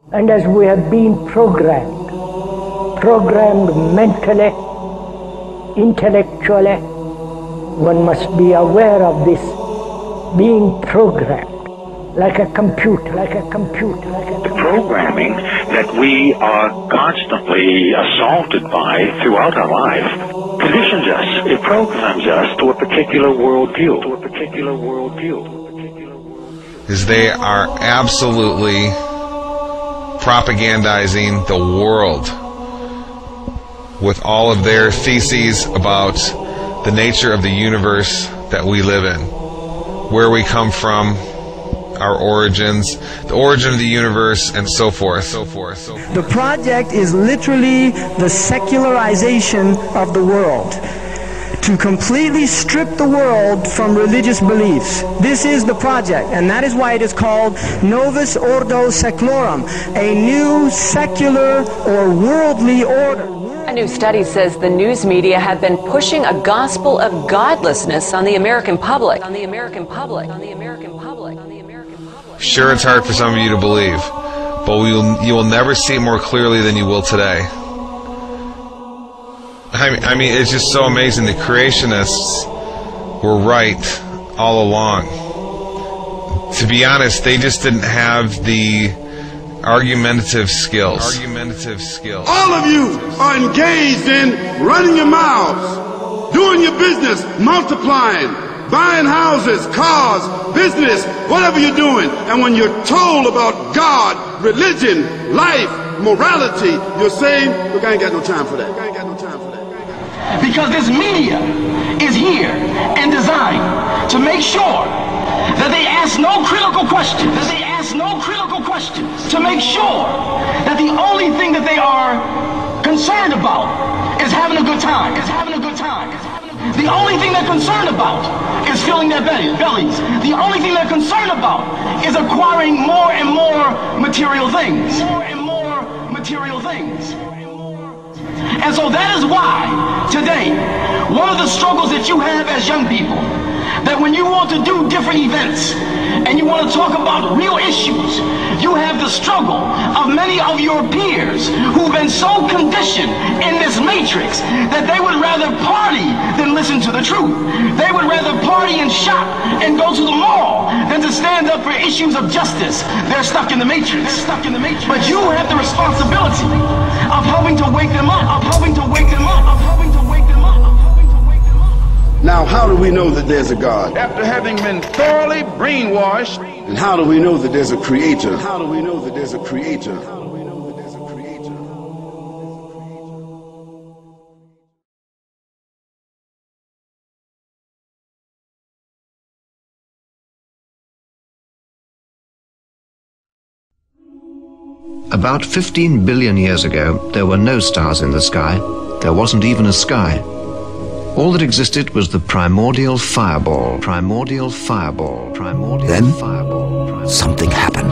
And as we have been programmed mentally, intellectually, one must be aware of this being programmed. Like a computer. The programming that we are constantly assaulted by throughout our life conditions us. It programs us to a particular worldview. Is they are absolutely propagandizing the world with all of their theses about the nature of the universe that we live in, where we come from, our origins, the origin of the universe, and so forth. The project is literally the secularization of the world, to completely strip the world from religious beliefs. This is the project, and that is why it is called Novus Ordo Seclorum, a new secular or worldly order. A new study says the news media have been pushing a gospel of godlessness on the American public. Sure, it's hard for some of you to believe, but you will never see it more clearly than you will today. I mean, it's just so amazing. The creationists were right all along. To be honest, they just didn't have the argumentative skills. All of you are engaged in running your mouths, doing your business, multiplying, buying houses, cars, business, whatever you're doing. And when you're told about God, religion, life, morality, you're saying, look, I ain't got no time for that. Because this media is here and designed to make sure that they ask no critical questions. To make sure that the only thing that they are concerned about is having a good time. The only thing they're concerned about is filling their bellies. The only thing they're concerned about is acquiring more and more material things. And so that is why today, one of the struggles that you have as young people, that when you want to do different events and you want to talk about real issues, you have the struggle of many of your peers who've been so conditioned in this matrix that they would rather party than listen to the truth. They would rather party and shop and go to the mall than to stand up for issues of justice. They're stuck in the matrix. But you have the responsibility of helping to wake them up, Now, how do we know that there's a God? After having been thoroughly brainwashed. And how do we know that there's a creator? About 15 billion years ago, there were no stars in the sky. There wasn't even a sky. All that existed was the primordial fireball. Then, something happened.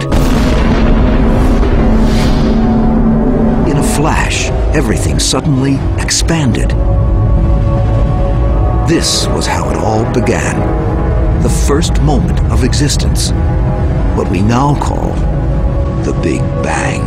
In a flash, everything suddenly expanded. This was how it all began. The first moment of existence. What we now call the Big Bang.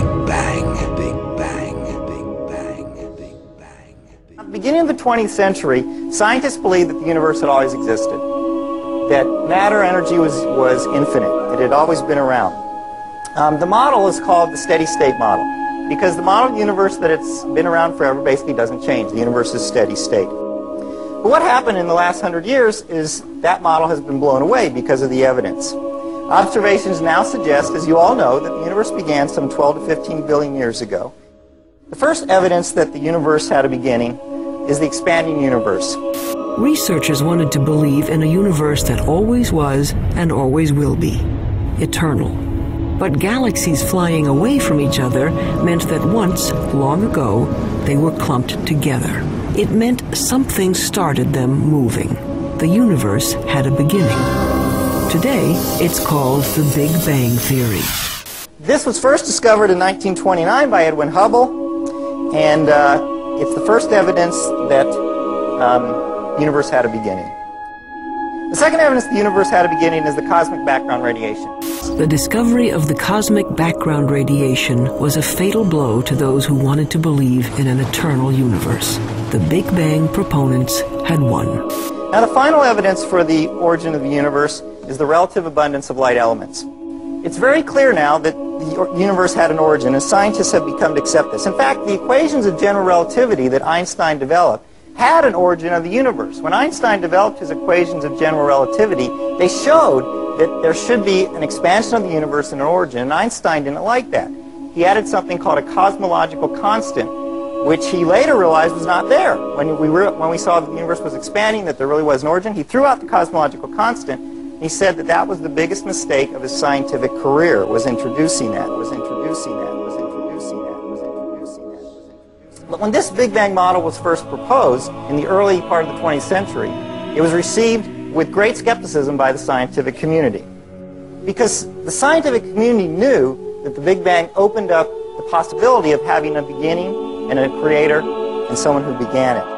At the beginning of the 20th century, scientists believed that the universe had always existed, that matter energy was infinite, it had always been around. The model is called the steady state model, because the model of the universe that it's been around forever basically doesn't change. The universe is steady state. But what happened in the last 100 years is that model has been blown away because of the evidence. Observations now suggest, as you all know, that the universe began some 12 to 15 billion years ago. The first evidence that the universe had a beginning is the expanding universe. Researchers wanted to believe in a universe that always was and always will be, eternal. But galaxies flying away from each other meant that once, long ago, they were clumped together. It meant something started them moving. The universe had a beginning. Today, it's called the Big Bang Theory. This was first discovered in 1929 by Edwin Hubble, and it's the first evidence that the universe had a beginning. The second evidence the universe had a beginning is the cosmic background radiation. The discovery of the cosmic background radiation was a fatal blow to those who wanted to believe in an eternal universe. The Big Bang proponents had won. Now, the final evidence for the origin of the universe is the relative abundance of light elements. It's very clear now that the universe had an origin, and scientists have become to accept this. In fact, the equations of general relativity that Einstein developed had an origin of the universe. When Einstein developed his equations of general relativity, they showed that there should be an expansion of the universe and an origin, and Einstein didn't like that. He added something called a cosmological constant, which he later realized was not there. When we saw that the universe was expanding, that there really was an origin, he threw out the cosmological constant. He said that that was the biggest mistake of his scientific career, was introducing that. But when this Big Bang model was first proposed in the early part of the 20th century, it was received with great skepticism by the scientific community. Because the scientific community knew that the Big Bang opened up the possibility of having a beginning and a creator and someone who began it.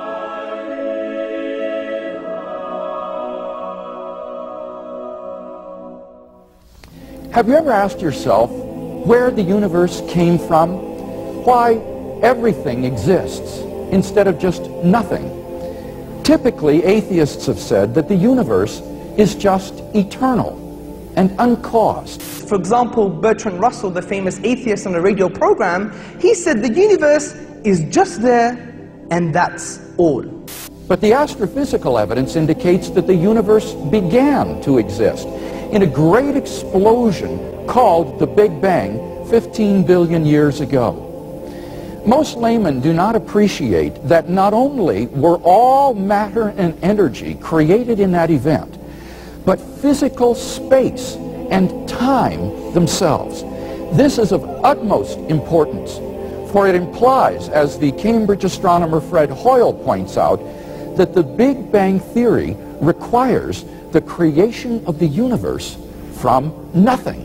Have you ever asked yourself where the universe came from? Why everything exists instead of just nothing? Typically, atheists have said that the universe is just eternal and uncaused. For example, Bertrand Russell, the famous atheist on a radio program, he said the universe is just there and that's all. But the astrophysical evidence indicates that the universe began to exist in a great explosion called the Big Bang 15 billion years ago. Most laymen do not appreciate that not only were all matter and energy created in that event, but physical space and time themselves. This is of utmost importance, for it implies, as the Cambridge astronomer Fred Hoyle points out, that the Big Bang theory requires the creation of the universe from nothing.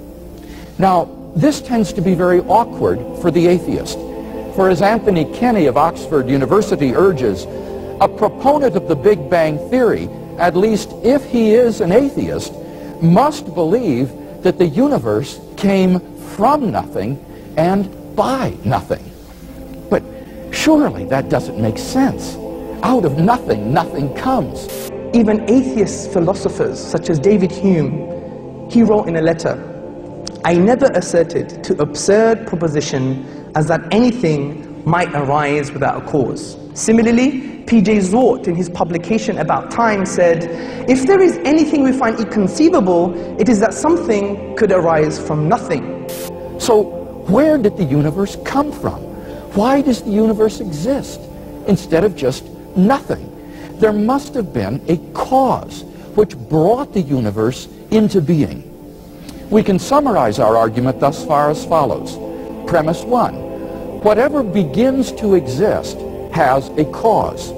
Now, this tends to be very awkward for the atheist. For as Anthony Kenny of Oxford University urges, a proponent of the Big Bang theory, at least if he is an atheist, must believe that the universe came from nothing and by nothing. But surely that doesn't make sense. Out of nothing, nothing comes. Even atheist philosophers such as David Hume, he wrote in a letter, "I never asserted to absurd proposition as that anything might arise without a cause." Similarly, P.J. Zwart in his publication About Time said, "If there is anything we find inconceivable, it is that something could arise from nothing." So where did the universe come from? Why does the universe exist instead of just nothing? There must have been a cause which brought the universe into being. We can summarize our argument thus far as follows. Premise 1. Whatever begins to exist has a cause.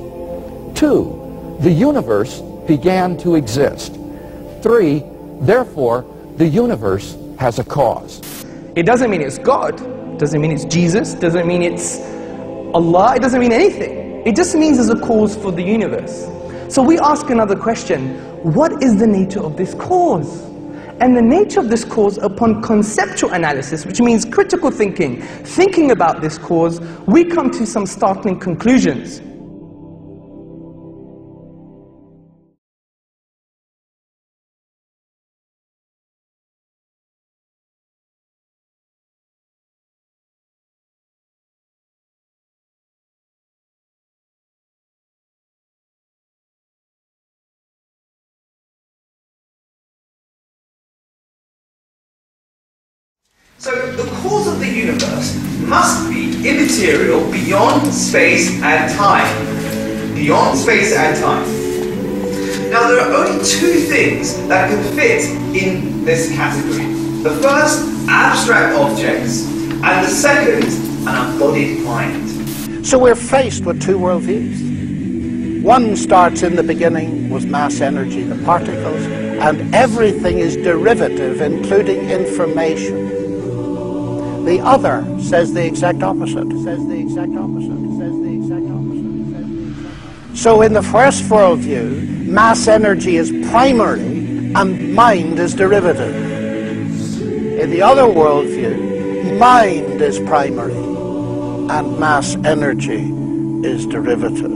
2. The universe began to exist. 3. Therefore, the universe has a cause. It doesn't mean it's God, doesn't mean it's Jesus, doesn't mean it's Allah, it doesn't mean anything. It just means there's a cause for the universe. So we ask another question, what is the nature of this cause? And the nature of this cause, upon conceptual analysis, which means critical thinking about this cause, we come to some startling conclusions. So the cause of the universe must be immaterial beyond space and time. Beyond space and time. Now there are only two things that can fit in this category. The first, abstract objects, and the second, an embodied mind. So we're faced with two worldviews. One starts in the beginning with mass energy, the particles, and everything is derivative, including information. The other says the exact opposite. So in the first worldview, mass energy is primary and mind is derivative. In the other worldview, mind is primary and mass energy is derivative.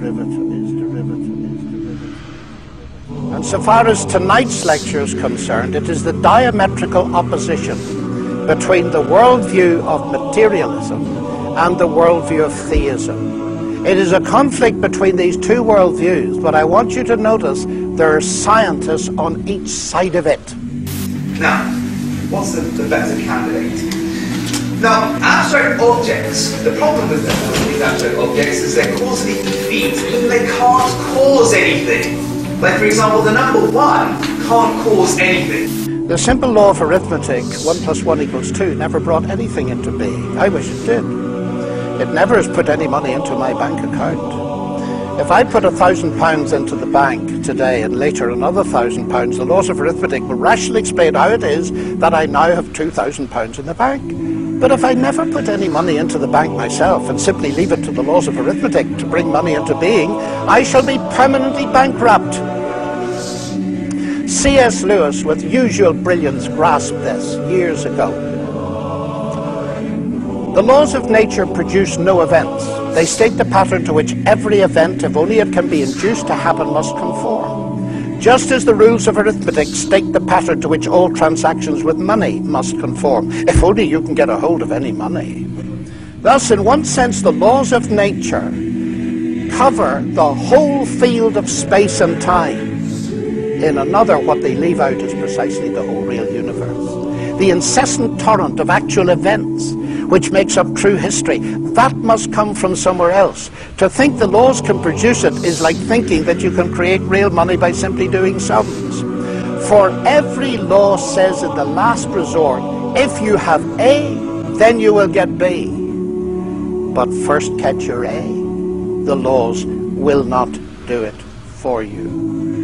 And so far as tonight's lecture is concerned, it is the diametrical opposition between the worldview of materialism and the worldview of theism. It is a conflict between these two worldviews, but I want you to notice there are scientists on each side of it. Now, what's the better candidate? Now, abstract objects, the problem with these abstract objects is they're causally effete. They can't cause anything. Like, for example, the number 1 can't cause anything. The simple law of arithmetic, 1 + 1 = 2, never brought anything into being. I wish it did. It never has put any money into my bank account. If I put £1,000 into the bank today and later another £1,000, the laws of arithmetic will rationally explain how it is that I now have £2,000 in the bank. But if I never put any money into the bank myself and simply leave it to the laws of arithmetic to bring money into being, I shall be permanently bankrupt. C.S. Lewis, with usual brilliance, grasped this years ago. The laws of nature produce no events. They state the pattern to which every event, if only it can be induced to happen, must conform. Just as the rules of arithmetic state the pattern to which all transactions with money must conform, if only you can get a hold of any money. Thus, in one sense, the laws of nature cover the whole field of space and time. In another, what they leave out is precisely the whole real universe. The incessant torrent of actual events, which makes up true history, that must come from somewhere else. To think the laws can produce it is like thinking that you can create real money by simply doing sums. For every law says in the last resort, if you have A, then you will get B. But first catch your A. The laws will not do it for you.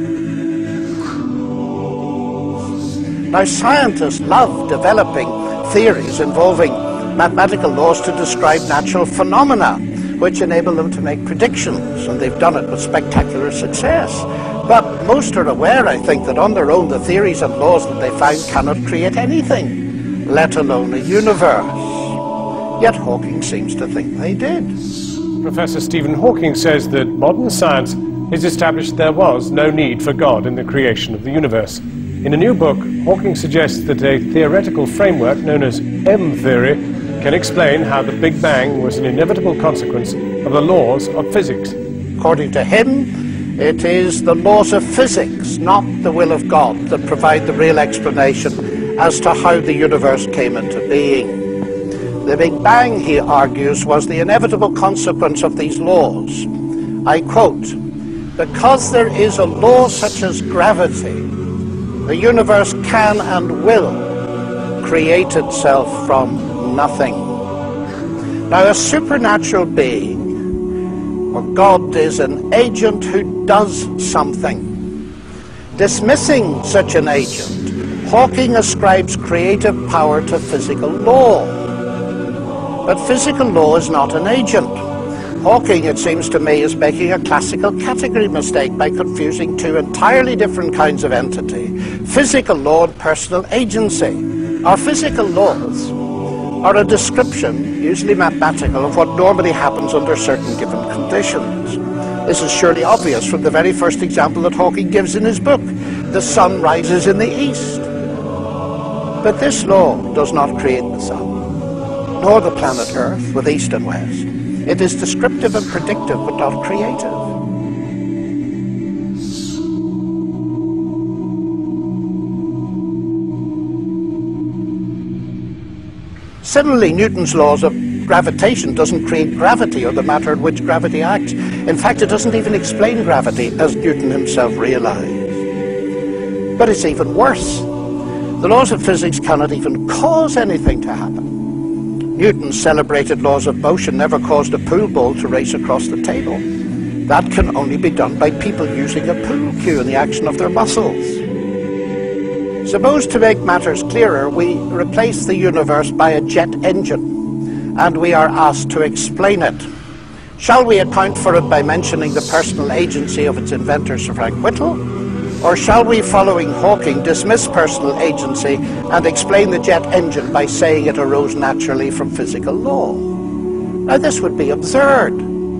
Now, scientists love developing theories involving mathematical laws to describe natural phenomena, which enable them to make predictions, and they've done it with spectacular success. But most are aware, I think, that on their own the theories and laws that they find cannot create anything, let alone a universe. Yet Hawking seems to think they did. Professor Stephen Hawking says that modern science has established there was no need for God in the creation of the universe. In a new book, Hawking suggests that a theoretical framework known as M-theory can explain how the Big Bang was an inevitable consequence of the laws of physics. According to him, it is the laws of physics, not the will of God, that provide the real explanation as to how the universe came into being. The Big Bang, he argues, was the inevitable consequence of these laws. I quote, "Because there is a law such as gravity, the universe can and will create itself from nothing." Now, a supernatural being, or God, is an agent who does something. Dismissing such an agent, Hawking ascribes creative power to physical law. But physical law is not an agent. Hawking, it seems to me, is making a classical category mistake by confusing two entirely different kinds of entity: physical law and personal agency. Our physical laws are a description, usually mathematical, of what normally happens under certain given conditions. This is surely obvious from the very first example that Hawking gives in his book. The sun rises in the east. But this law does not create the sun, nor the planet Earth with east and west. It is descriptive and predictive, but not creative. Similarly, Newton's laws of gravitation doesn't create gravity or the matter in which gravity acts. In fact, it doesn't even explain gravity, as Newton himself realized. But it's even worse. The laws of physics cannot even cause anything to happen. Newton's celebrated laws of motion never caused a pool ball to race across the table. That can only be done by people using a pool cue in the action of their muscles. Suppose, to make matters clearer, we replace the universe by a jet engine, and we are asked to explain it. Shall we account for it by mentioning the personal agency of its inventor, Sir Frank Whittle? Or shall we, following Hawking, dismiss personal agency and explain the jet engine by saying it arose naturally from physical law? Now, this would be absurd.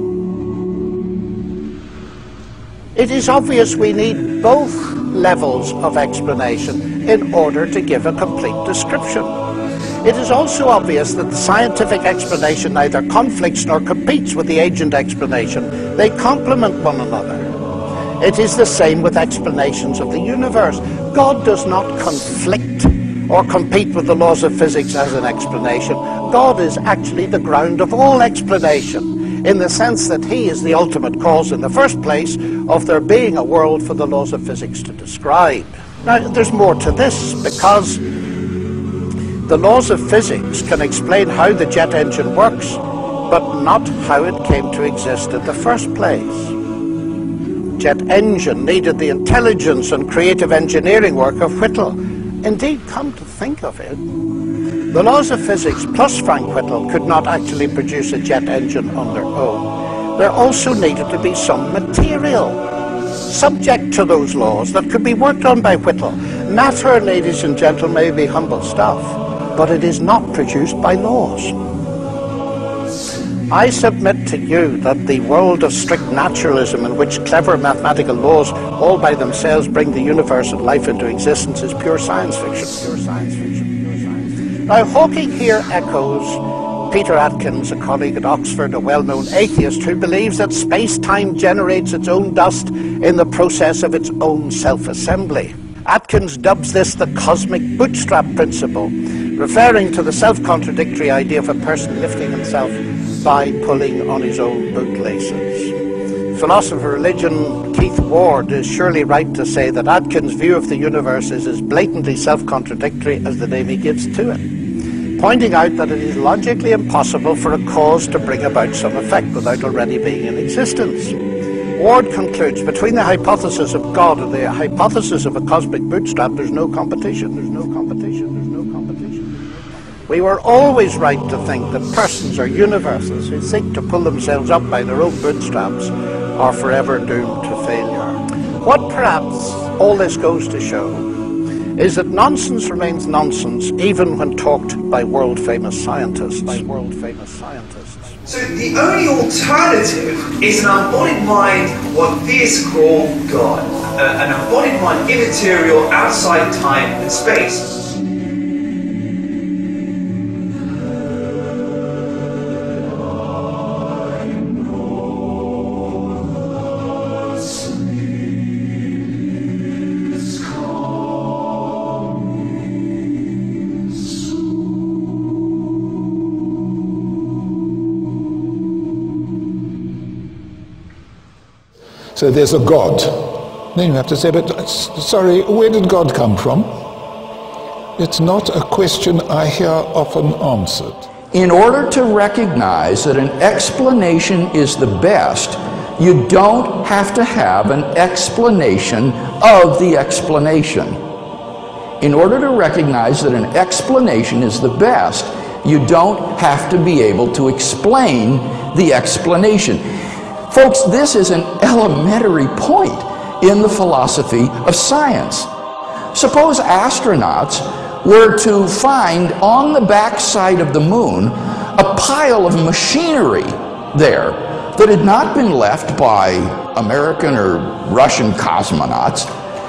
It is obvious we need both levels of explanation in order to give a complete description. It is also obvious that the scientific explanation neither conflicts nor competes with the agent explanation. They complement one another. It is the same with explanations of the universe. God does not conflict or compete with the laws of physics as an explanation. God is actually the ground of all explanation, in the sense that he is the ultimate cause in the first place of there being a world for the laws of physics to describe. Now, there's more to this, because the laws of physics can explain how the jet engine works, but not how it came to exist in the first place. Jet engine needed the intelligence and creative engineering work of Whittle. Indeed, come to think of it, the laws of physics plus Frank Whittle could not actually produce a jet engine on their own. There also needed to be some material subject to those laws that could be worked on by Whittle. Matter, ladies and gentlemen, may be humble stuff, but it is not produced by laws. I submit to you that the world of strict naturalism, in which clever mathematical laws all by themselves bring the universe and life into existence, is pure science fiction. Pure science fiction. Now, Hawking here echoes Peter Atkins, a colleague at Oxford, a well-known atheist who believes that space-time generates its own dust in the process of its own self-assembly. Atkins dubs this the cosmic bootstrap principle, referring to the self-contradictory idea of a person lifting himself by pulling on his own bootlaces. Philosopher of religion Keith Ward is surely right to say that Atkins' view of the universe is as blatantly self-contradictory as the name he gives to it, pointing out that it is logically impossible for a cause to bring about some effect without already being in existence. Ward concludes, between the hypothesis of God and the hypothesis of a cosmic bootstrap, there's no competition. There's no competition. There's no competition. We were always right to think that persons or universes who seek to pull themselves up by their own bootstraps are forever doomed to failure. What perhaps all this goes to show is that nonsense remains nonsense even when talked by world-famous scientists. So the only alternative is an embodied mind, what theists call God. An embodied mind, immaterial, outside time and space. So there's a God. Then you have to say, but sorry, where did God come from? It's not a question I hear often answered. In order to recognize that an explanation is the best, you don't have to have an explanation of the explanation. In order to recognize that an explanation is the best, you don't have to be able to explain the explanation. Folks, this is an elementary point in the philosophy of science. Suppose astronauts were to find on the backside of the moon a pile of machinery there that had not been left by American or Russian cosmonauts.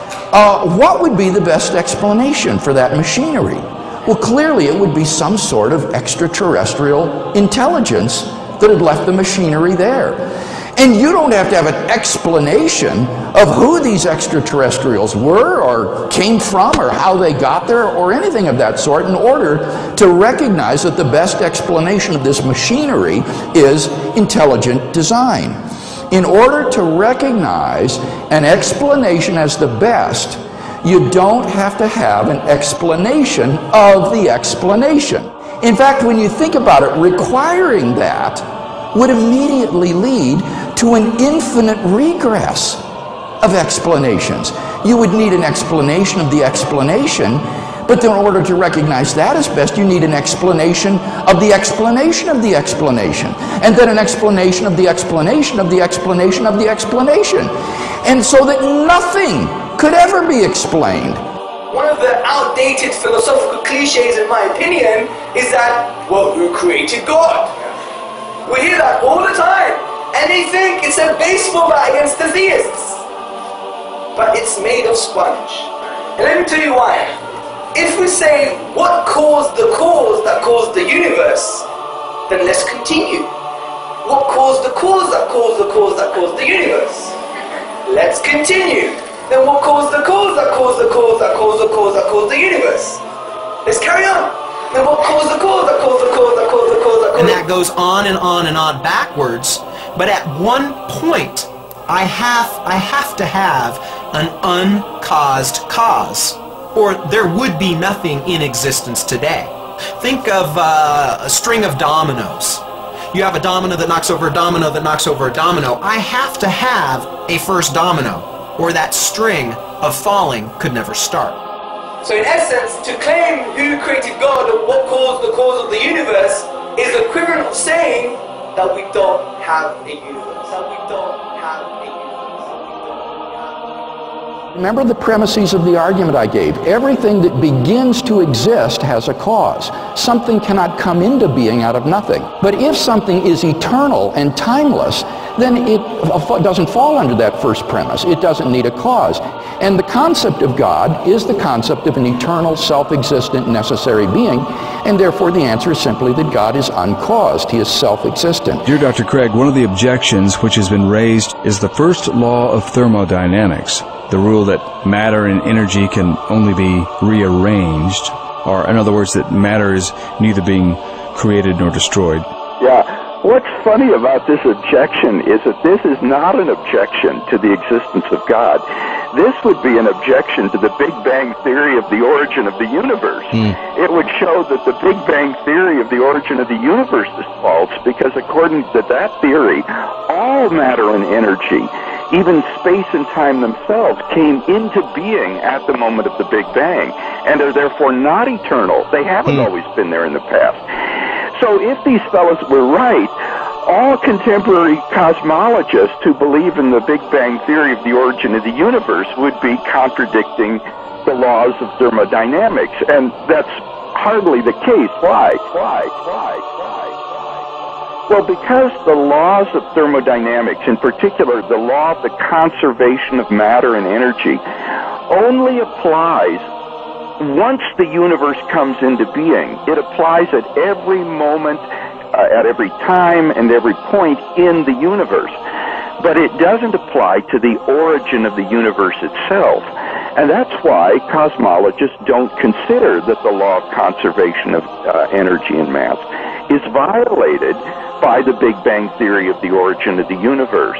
What would be the best explanation for that machinery? Well, clearly it would be some sort of extraterrestrial intelligence that had left the machinery there. And you don't have to have an explanation of who these extraterrestrials were or came from or how they got there or anything of that sort in order to recognize that the best explanation of this machinery is intelligent design. In order to recognize an explanation as the best, you don't have to have an explanation of the explanation. In fact, when you think about it, requiring that would immediately lead to an infinite regress of explanations. You would need an explanation of the explanation, but in order to recognize that as best, you need an explanation of the explanation of the explanation, and then an explanation of the explanation of the explanation of the explanation. And so that nothing could ever be explained. One of the outdated philosophical cliches, in my opinion, is that, well, who created God? We hear that all the time, and they think it's a baseball bat against the theists. But it's made of sponge. And let me tell you why. If we say, what caused the cause that caused the universe, then let's continue. What caused the cause that caused the cause that caused the universe? Let's continue. Then what caused the cause that caused the cause that caused the cause that caused the universe? Let's carry on. Then what caused the cause that caused the cause that caused the cause that caused? And that goes on and on and on backwards. But at one point, I have to have an uncaused cause, or there would be nothing in existence today. Think of a string of dominoes. You have a domino that knocks over a domino that knocks over a domino. I have to have a first domino, or that string of falling could never start. So in essence, to claim who created God or what caused the cause of the universe is equivalent of saying that we don't have a universe. That we don't have a universe. Remember the premises of the argument I gave. Everything that begins to exist has a cause. Something cannot come into being out of nothing. But if something is eternal and timeless, then it doesn't fall under that first premise. It doesn't need a cause. And the concept of God is the concept of an eternal, self-existent, necessary being, and therefore the answer is simply that God is uncaused. He is self-existent. Dear Dr. Craig, one of the objections which has been raised is the first law of thermodynamics, the rule that matter and energy can only be rearranged, or in other words, that matter is neither being created nor destroyed. Yeah. What's funny about this objection is that this is not an objection to the existence of God. This would be an objection to the Big Bang theory of the origin of the universe. It would show that the Big Bang theory of the origin of the universe is false, because according to that theory, all matter and energy, even space and time themselves, came into being at the moment of the Big Bang, and are therefore not eternal. They haven't always been there in the past. So if these fellows were right, all contemporary cosmologists who believe in the Big Bang theory of the origin of the universe would be contradicting the laws of thermodynamics, and that's hardly the case. Why? Well, because the laws of thermodynamics, in particular the law of the conservation of matter and energy, only applies once the universe comes into being. It applies at every moment, at every time, and every point in the universe. But it doesn't apply to the origin of the universe itself. And that's why cosmologists don't consider that the law of conservation of energy and mass is violated by the Big Bang theory of the origin of the universe.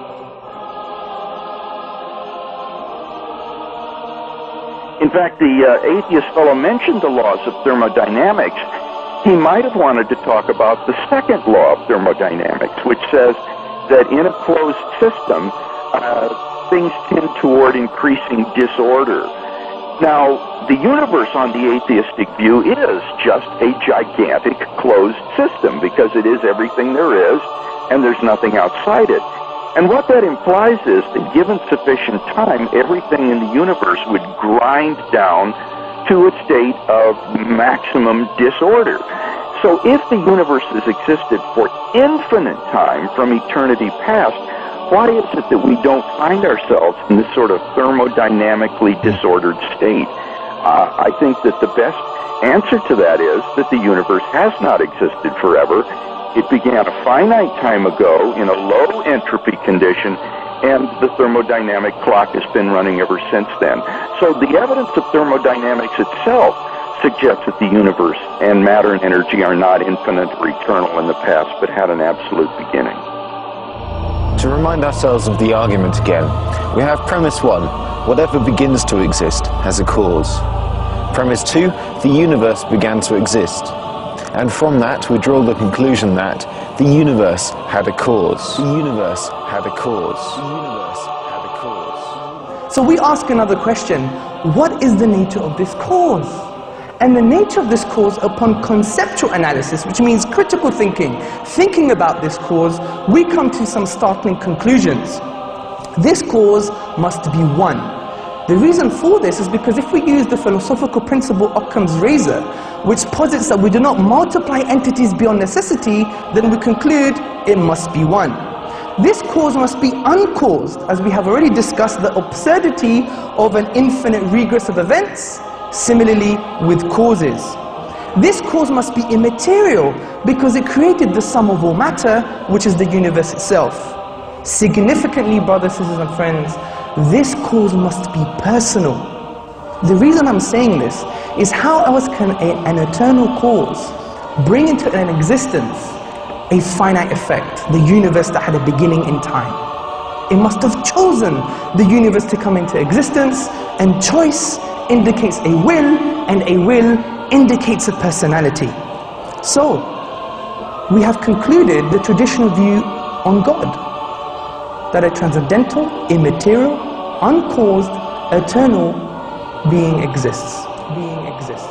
In fact, the atheist fellow mentioned the laws of thermodynamics. He might have wanted to talk about the second law of thermodynamics, which says that in a closed system, things tend toward increasing disorder. Now, the universe on the atheistic view is just a gigantic closed system, because it is everything there is, and there's nothing outside it. And what that implies is that given sufficient time, everything in the universe would grind down to a state of maximum disorder. So if the universe has existed for infinite time from eternity past, why is it that we don't find ourselves in this sort of thermodynamically disordered state? I think that the best answer to that is that the universe has not existed forever. It began a finite time ago in a low entropy condition, and the thermodynamic clock has been running ever since then. So the evidence of thermodynamics itself suggests that the universe and matter and energy are not infinite or eternal in the past, but had an absolute beginning. To remind ourselves of the argument again, we have premise 1, whatever begins to exist has a cause. Premise 2, the universe began to exist. And from that, we draw the conclusion that the universe had a cause. The universe had a cause. The universe had a cause. So we ask another question, what is the nature of this cause? And the nature of this cause, upon conceptual analysis, which means critical thinking about this cause, we come to some startling conclusions. This cause must be one. The reason for this is because if we use the philosophical principle Occam's razor, which posits that we do not multiply entities beyond necessity, then we conclude it must be one. This cause must be uncaused, as we have already discussed the absurdity of an infinite regress of events, similarly with causes. This cause must be immaterial because it created the sum of all matter, which is the universe itself. Significantly, brothers, sisters and friends, this cause must be personal. The reason I'm saying this is how else can an eternal cause bring into an existence a finite effect, the universe that had a beginning in time? It must have chosen the universe to come into existence, and choice indicates a will, and a will indicates a personality. So, we have concluded the traditional view on God, that a transcendental, immaterial, uncaused, eternal being exists. Being exists.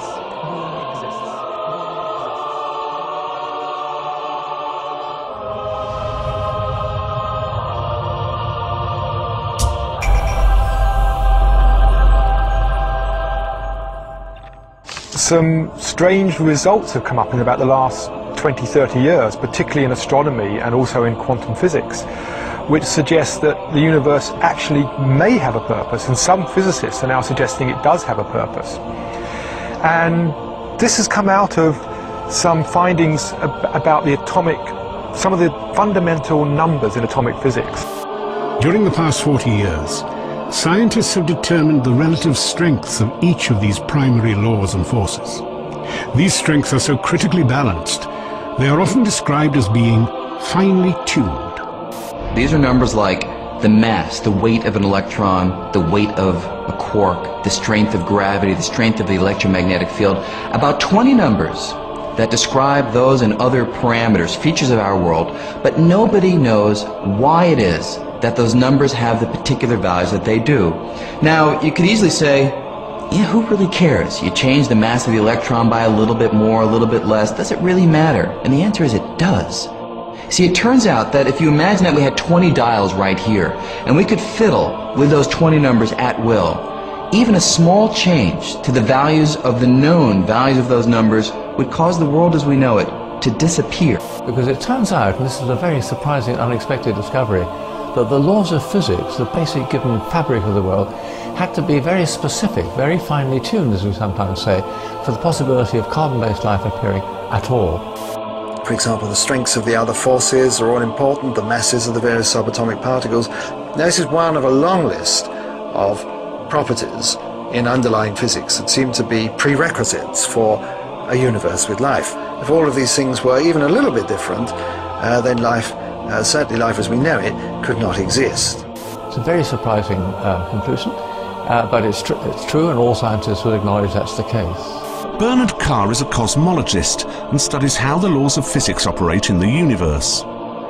Some strange results have come up in about the last 20, 30 years, particularly in astronomy and also in quantum physics, which suggests that the universe actually may have a purpose, and some physicists are now suggesting it does have a purpose. And this has come out of some findings about the some of the fundamental numbers in atomic physics. During the past 40 years, scientists have determined the relative strengths of each of these primary laws and forces. These strengths are so critically balanced, they are often described as being finely tuned. These are numbers like the mass, the weight of an electron, the weight of a quark, the strength of gravity, the strength of the electromagnetic field. About 20 numbers that describe those and other parameters, features of our world, but nobody knows why it is that those numbers have the particular values that they do. Now, you could easily say, yeah, who really cares? You change the mass of the electron by a little bit more, a little bit less. Does it really matter? And the answer is it does. See, it turns out that if you imagine that we had 20 dials right here, and we could fiddle with those 20 numbers at will, even a small change to the values of the known values of those numbers would cause the world as we know it to disappear. Because it turns out, and this is a very surprising, unexpected discovery, that the laws of physics, the basic given fabric of the world, had to be very specific, very finely tuned, as we sometimes say, for the possibility of carbon-based life appearing at all. For example, the strengths of the other forces are all important, the masses of the various subatomic particles. This is one of a long list of properties in underlying physics that seem to be prerequisites for a universe with life. If all of these things were even a little bit different, then life, certainly life as we know it, could not exist. It's a very surprising conclusion, but it's true, and all scientists will acknowledge that's the case. Bernard Carr is a cosmologist and studies how the laws of physics operate in the universe.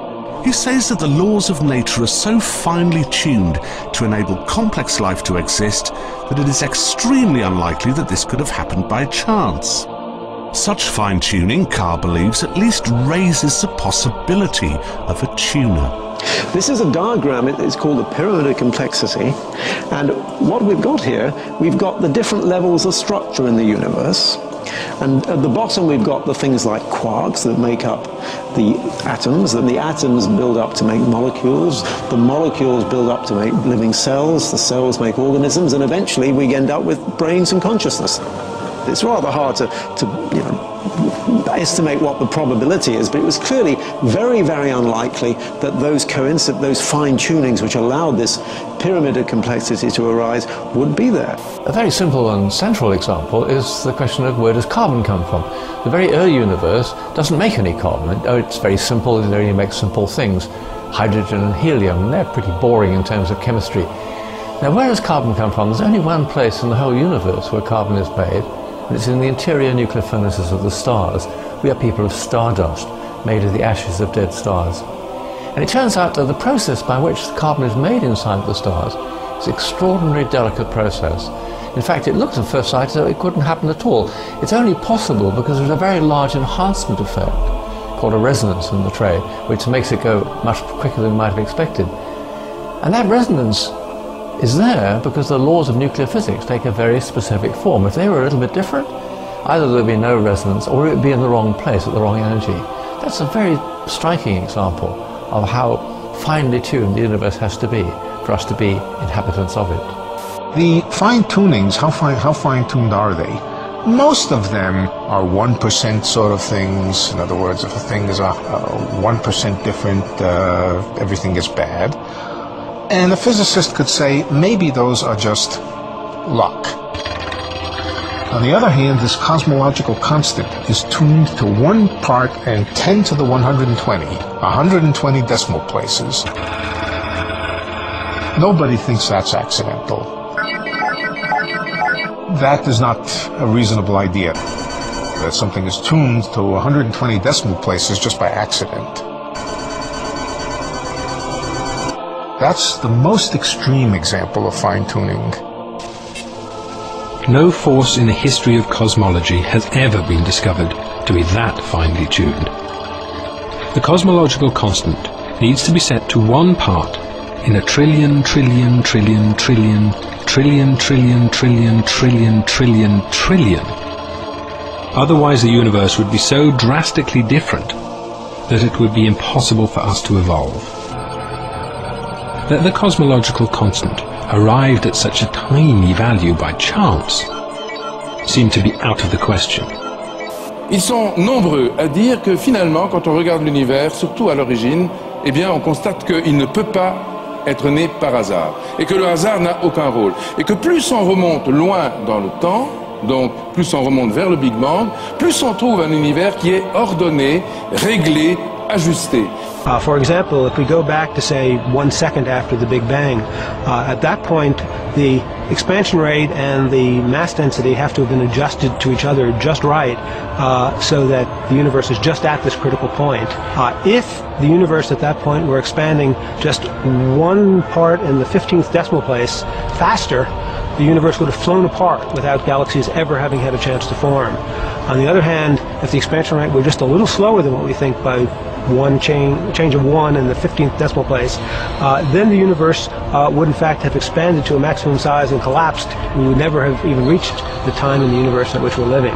He says that the laws of nature are so finely tuned to enable complex life to exist that it is extremely unlikely that this could have happened by chance. Such fine-tuning, Carr believes, at least raises the possibility of a tuner. This is a diagram, it's called the pyramid of complexity, and what we've got here, we've got the different levels of structure in the universe, and at the bottom we've got the things like quarks that make up the atoms, and the atoms build up to make molecules, the molecules build up to make living cells, the cells make organisms, and eventually we end up with brains and consciousness. It's rather hard to estimate what the probability is, but it was clearly very, very unlikely that those fine-tunings which allowed this pyramid of complexity to arise would be there. A very simple and central example is the question of where does carbon come from? The very early universe doesn't make any carbon. It's very simple, it only makes simple things. Hydrogen and helium, and they're pretty boring in terms of chemistry. Now, where does carbon come from? There's only one place in the whole universe where carbon is made, and it's in the interior nuclear furnaces of the stars. We are people of stardust, made of the ashes of dead stars. And it turns out that the process by which carbon is made inside the stars is an extraordinarily delicate process. In fact, it looks at first sight as though it couldn't happen at all. It's only possible because there's a very large enhancement effect called a resonance in the tray, which makes it go much quicker than we might have expected. And that resonance is there because the laws of nuclear physics take a very specific form. If they were a little bit different, either there would be no resonance or it would be in the wrong place at the wrong energy. That's a very striking example of how finely tuned the universe has to be for us to be inhabitants of it. The fine-tunings, how fine-tuned are they? Most of them are 1% sort of things. In other words, if a thing is 1% different, everything is bad. And a physicist could say, maybe those are just luck. On the other hand, this cosmological constant is tuned to 1 part and 10 to the 120, 120 decimal places. Nobody thinks that's accidental. That is not a reasonable idea, that something is tuned to 120 decimal places just by accident. That's the most extreme example of fine-tuning. No force in the history of cosmology has ever been discovered to be that finely tuned. The cosmological constant needs to be set to 1 part in a trillion, trillion, trillion, trillion, trillion, trillion, trillion, trillion, trillion, trillion. Otherwise the universe would be so drastically different that it would be impossible for us to evolve. That the cosmological constant arrived at such a tiny value by chance seemed to be out of the question. Ils sont nombreux à dire que finalement, quand on regarde l'univers, surtout à l'origine, eh bien on constate qu'il ne peut pas être né par hasard, et que le hasard n'a aucun rôle, et que plus on remonte loin dans le temps, donc plus on remonte vers le Big Bang, plus on trouve un univers qui est ordonné, réglé, ajusté. For example, if we go back to say 1 second after the Big Bang, at that point the expansion rate and the mass density have to have been adjusted to each other just right, so that the universe is just at this critical point. If the universe at that point were expanding just 1 part in the 15th decimal place faster, the universe would have flown apart without galaxies ever having had a chance to form. On the other hand, if the expansion rate were just a little slower than what we think by change of 1 in the 15th decimal place, then the universe would in fact have expanded to a maximum size and collapsed. We would never have even reached the time in the universe at which we're living.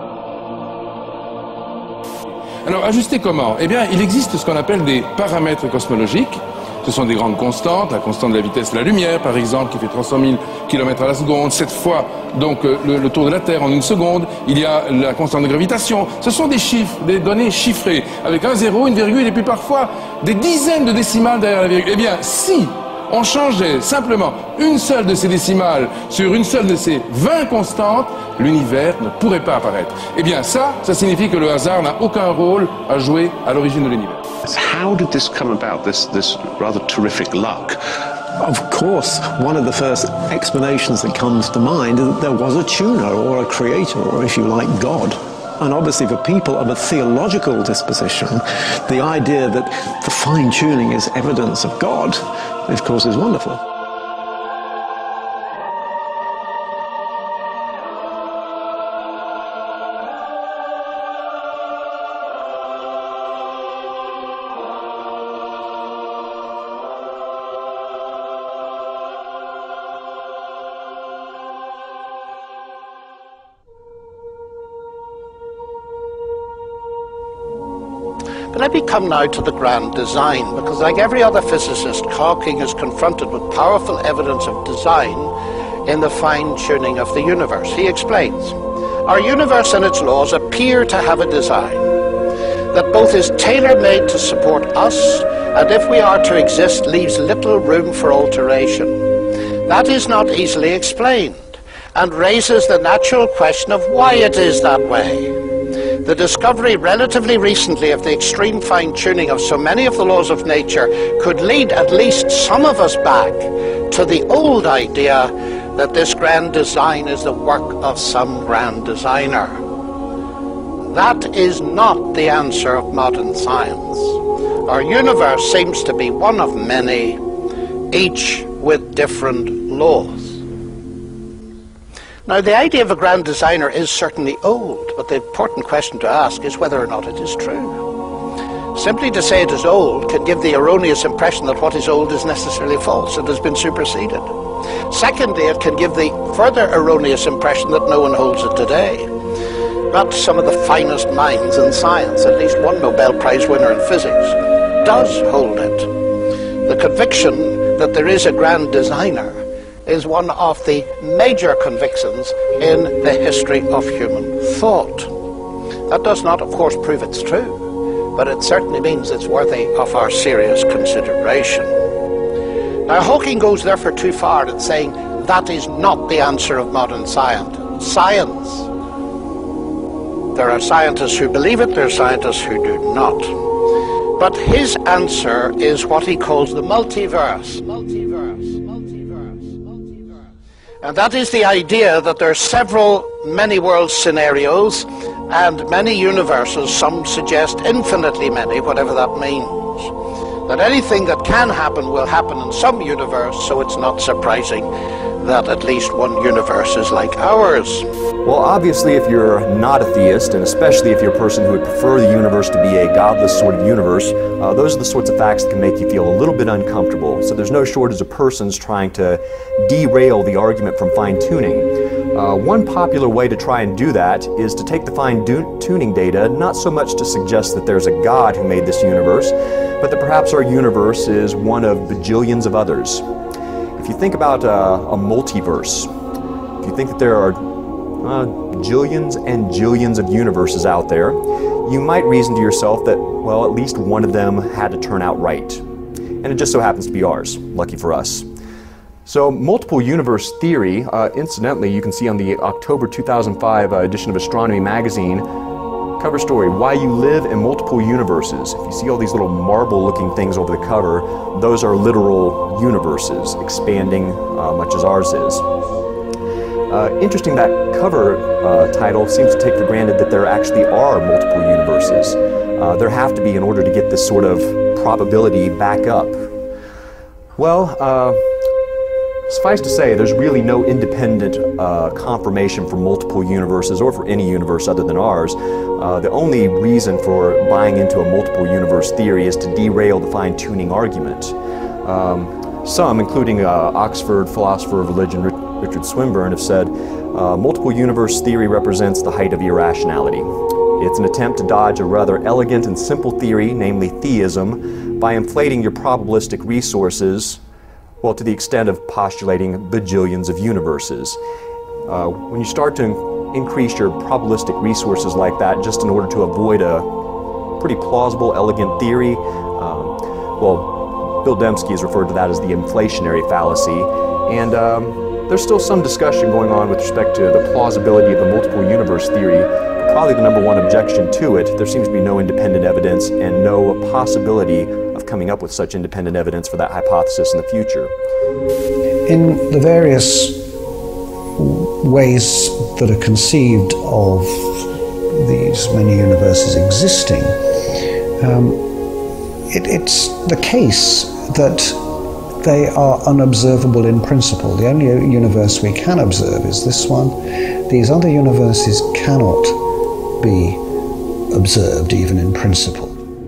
Alors, ajuster comment? Eh bien, il existe ce qu'on appelle des paramètres cosmologiques. Ce sont des grandes constantes, la constante de la vitesse de la lumière, par exemple, qui fait 300 000 km à la seconde, 7 fois donc le tour de la Terre en 1 seconde. Il y a la constante de gravitation. Ce sont des chiffres, des données chiffrées, avec un zéro, une virgule, et puis parfois des dizaines de décimales derrière la virgule. Eh bien, si on changeait simplement une seule de ces décimales sur une seule de ces 20 constantes, l'univers ne pourrait pas apparaître. Eh bien, ça signifie que le hasard n'a aucun rôle à jouer à l'origine de l'univers. How did this come about, this rather terrific luck? Of course, one of the first explanations that comes to mind is that there was a tuner or a creator, or if you like, God. And obviously for people of a theological disposition, the idea that the fine-tuning is evidence of God, of course, is wonderful. But let me come now to the grand design, because like every other physicist, Hawking is confronted with powerful evidence of design in the fine-tuning of the universe. He explains, our universe and its laws appear to have a design that both is tailor-made to support us, and if we are to exist, leaves little room for alteration. That is not easily explained, and raises the natural question of why it is that way. The discovery relatively recently of the extreme fine-tuning of so many of the laws of nature could lead at least some of us back to the old idea that this grand design is the work of some grand designer. That is not the answer of modern science. Our universe seems to be one of many, each with different laws. Now, the idea of a grand designer is certainly old, but the important question to ask is whether or not it is true. Simply to say it is old can give the erroneous impression that what is old is necessarily false. It has been superseded. Secondly, it can give the further erroneous impression that no one holds it today. But some of the finest minds in science, at least one Nobel Prize winner in physics, does hold it. The conviction that there is a grand designer is one of the major convictions in the history of human thought. That does not, of course, prove it's true, but it certainly means it's worthy of our serious consideration. Now, Hawking goes therefore too far in saying that is not the answer of modern science. There are scientists who believe it, there are scientists who do not. But his answer is what he calls the multiverse. And that is the idea that there are several many-world scenarios and many universes, some suggest infinitely many, whatever that means. That anything that can happen will happen in some universe, so it's not surprising that at least one universe is like ours. Well, obviously, if you're not a theist, and especially if you're a person who would prefer the universe to be a godless sort of universe, those are the sorts of facts that can make you feel a little bit uncomfortable. So there's no shortage of persons trying to derail the argument from fine-tuning. One popular way to try and do that is to take the fine-tuning data, not so much to suggest that there's a God who made this universe, but that perhaps our universe is one of bajillions of others. If you think about a multiverse, if you think that there are jillions and jillions of universes out there, you might reason to yourself that, well, at least one of them had to turn out right. And it just so happens to be ours, lucky for us. So multiple universe theory, incidentally, you can see on the October 2005 edition of Astronomy magazine, cover story, Why You Live in Multiple Universes. If you see all these little marble-looking things over the cover, those are literal universes, expanding much as ours is. Interesting, that cover title seems to take for granted that there actually are multiple universes. There have to be in order to get this sort of probability back up. Well, suffice to say, there's really no independent confirmation for multiple universes or for any universe other than ours. The only reason for buying into a multiple universe theory is to derail the fine-tuning argument. Some, including Oxford philosopher of religion Richard Swinburne, have said multiple universe theory represents the height of irrationality. It's an attempt to dodge a rather elegant and simple theory, namely theism, by inflating your probabilistic resources, well, to the extent of postulating bajillions of universes. When you start to increase your probabilistic resources like that just in order to avoid a pretty plausible, elegant theory, well, Bill Dembski has referred to that as the inflationary fallacy, and there's still some discussion going on with respect to the plausibility of the multiple universe theory. Probably the number one objection to it, there seems to be no independent evidence and no possibility of coming up with such independent evidence for that hypothesis in the future. In the various ways that are conceived of these many universes existing, it's the case that they are unobservable in principle. The only universe we can observe is this one. These other universes cannot be observed even in principle.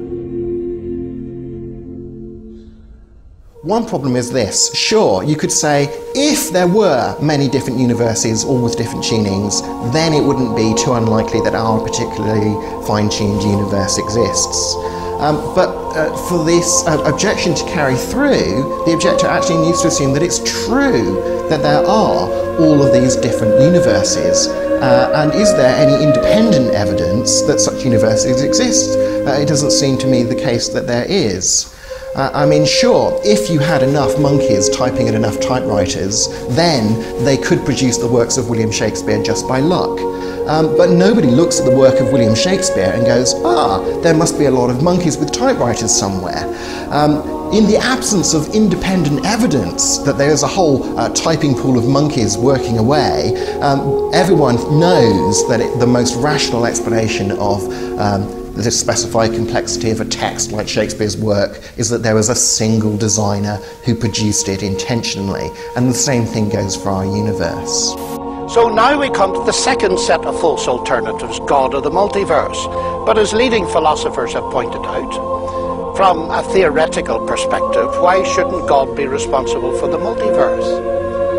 One problem is this. Sure, you could say if there were many different universes, all with different tunings, then it wouldn't be too unlikely that our particularly fine-tuned universe exists. But for this objection to carry through, the objector actually needs to assume that it's true that there are all of these different universes. And is there any independent evidence that such universes exist? It doesn't seem to me the case that there is. I mean, sure, if you had enough monkeys typing at enough typewriters, then they could produce the works of William Shakespeare just by luck. But nobody looks at the work of William Shakespeare and goes, there must be a lot of monkeys with typewriters somewhere. In the absence of independent evidence that there is a whole typing pool of monkeys working away, everyone knows that the most rational explanation of the specified complexity of a text like Shakespeare's work is that there was a single designer who produced it intentionally, and the same thing goes for our universe. So now we come to the second set of false alternatives, God or the multiverse. But as leading philosophers have pointed out, from a theoretical perspective, why shouldn't God be responsible for the multiverse?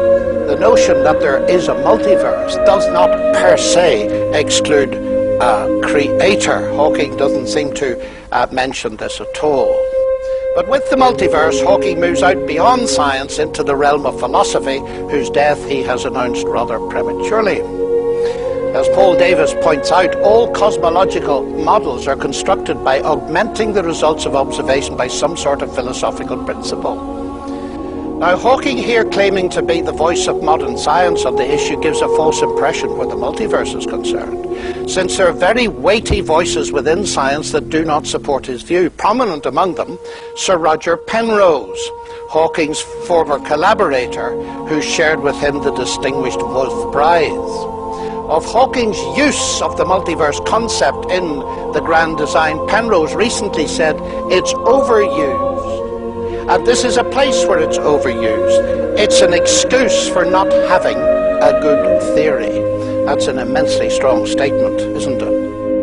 the notion that there is a multiverse does not per se exclude a creator. Hawking doesn't seem to mention this at all. But with the multiverse, Hawking moves out beyond science into the realm of philosophy, whose death he has announced rather prematurely. As Paul Davies points out, all cosmological models are constructed by augmenting the results of observation by some sort of philosophical principle. Now, Hawking here claiming to be the voice of modern science on the issue gives a false impression where the multiverse is concerned, since there are very weighty voices within science that do not support his view. Prominent among them, Sir Roger Penrose, Hawking's former collaborator, who shared with him the distinguished Wolf Prize. Of Hawking's use of the multiverse concept in the grand design, Penrose recently said, "It's overused. And this is a place where it's overused. It's an excuse for not having a good theory." That's an immensely strong statement, isn't it?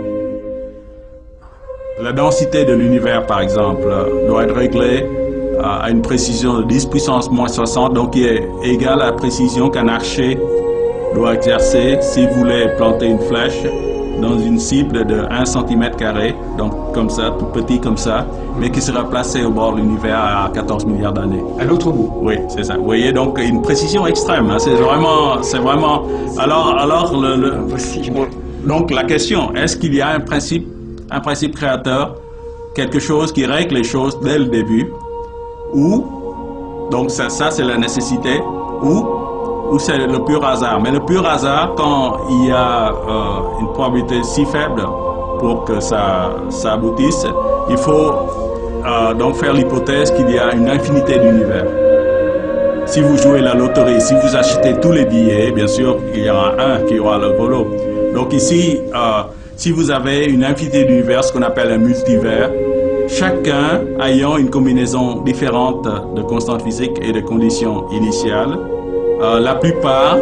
La densité de l'univers, par exemple, doit être réglée à une précision de 10 puissance moins 60, donc qui est égale à la précision qu'un archer doit exercer s'il voulait planter une flèche dans une cible de 1 cm², donc comme ça, tout petit comme ça, mais qui sera placé au bord de l'univers à 14 milliards d'années. À l'autre bout. Oui, c'est ça. Vous voyez, donc une précision extrême. Hein, c'est vraiment. Alors, donc la question, est-ce qu'il y a un principe créateur, quelque chose qui règle les choses dès le début, ou donc ça c'est la nécessité, ou c'est le pur hasard. Mais le pur hasard, quand il y a une probabilité si faible pour que ça aboutisse, il faut donc faire l'hypothèse qu'il y a une infinité d'univers. Si vous jouez la loterie, si vous achetez tous les billets, bien sûr, il y aura un qui aura le volo. Donc ici, si vous avez une infinité d'univers, ce qu'on appelle un multivers, chacun ayant une combinaison différente de constantes physiques et de conditions initiales, la plupart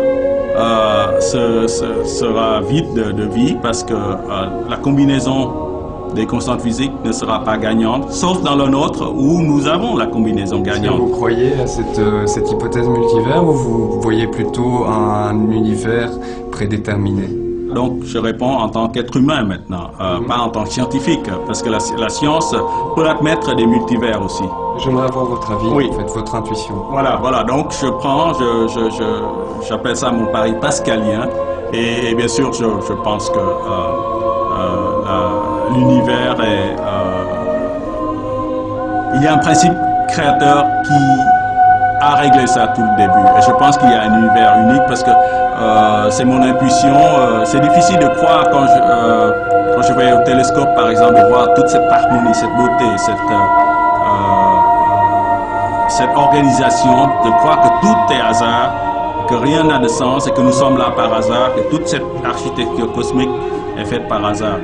sera vide de vie parce que la combinaison des constantes physiques ne sera pas gagnante, sauf dans le nôtre où nous avons la combinaison gagnante. Est-ce que vous croyez à cette hypothèse multivers ou vous voyez plutôt un univers prédéterminé? Donc je réponds en tant qu'être humain maintenant, pas en tant que scientifique, parce que la science peut admettre des multivers aussi. J'aimerais avoir votre avis, oui. En fait, votre intuition. Voilà, donc j'appelle ça mon pari pascalien, et bien sûr je pense que l'univers est... il y a un principe créateur qui a réglé ça tout le début, et je pense qu'il y a un univers unique parce que c'est mon intuition. C'est difficile de croire quand je vais au télescope, par exemple, de voir toute cette harmonie, cette beauté, cette organisation, de croire que tout est hasard, que rien n'a de sens et que nous sommes là par hasard, que toute cette architecture cosmique est faite par hasard.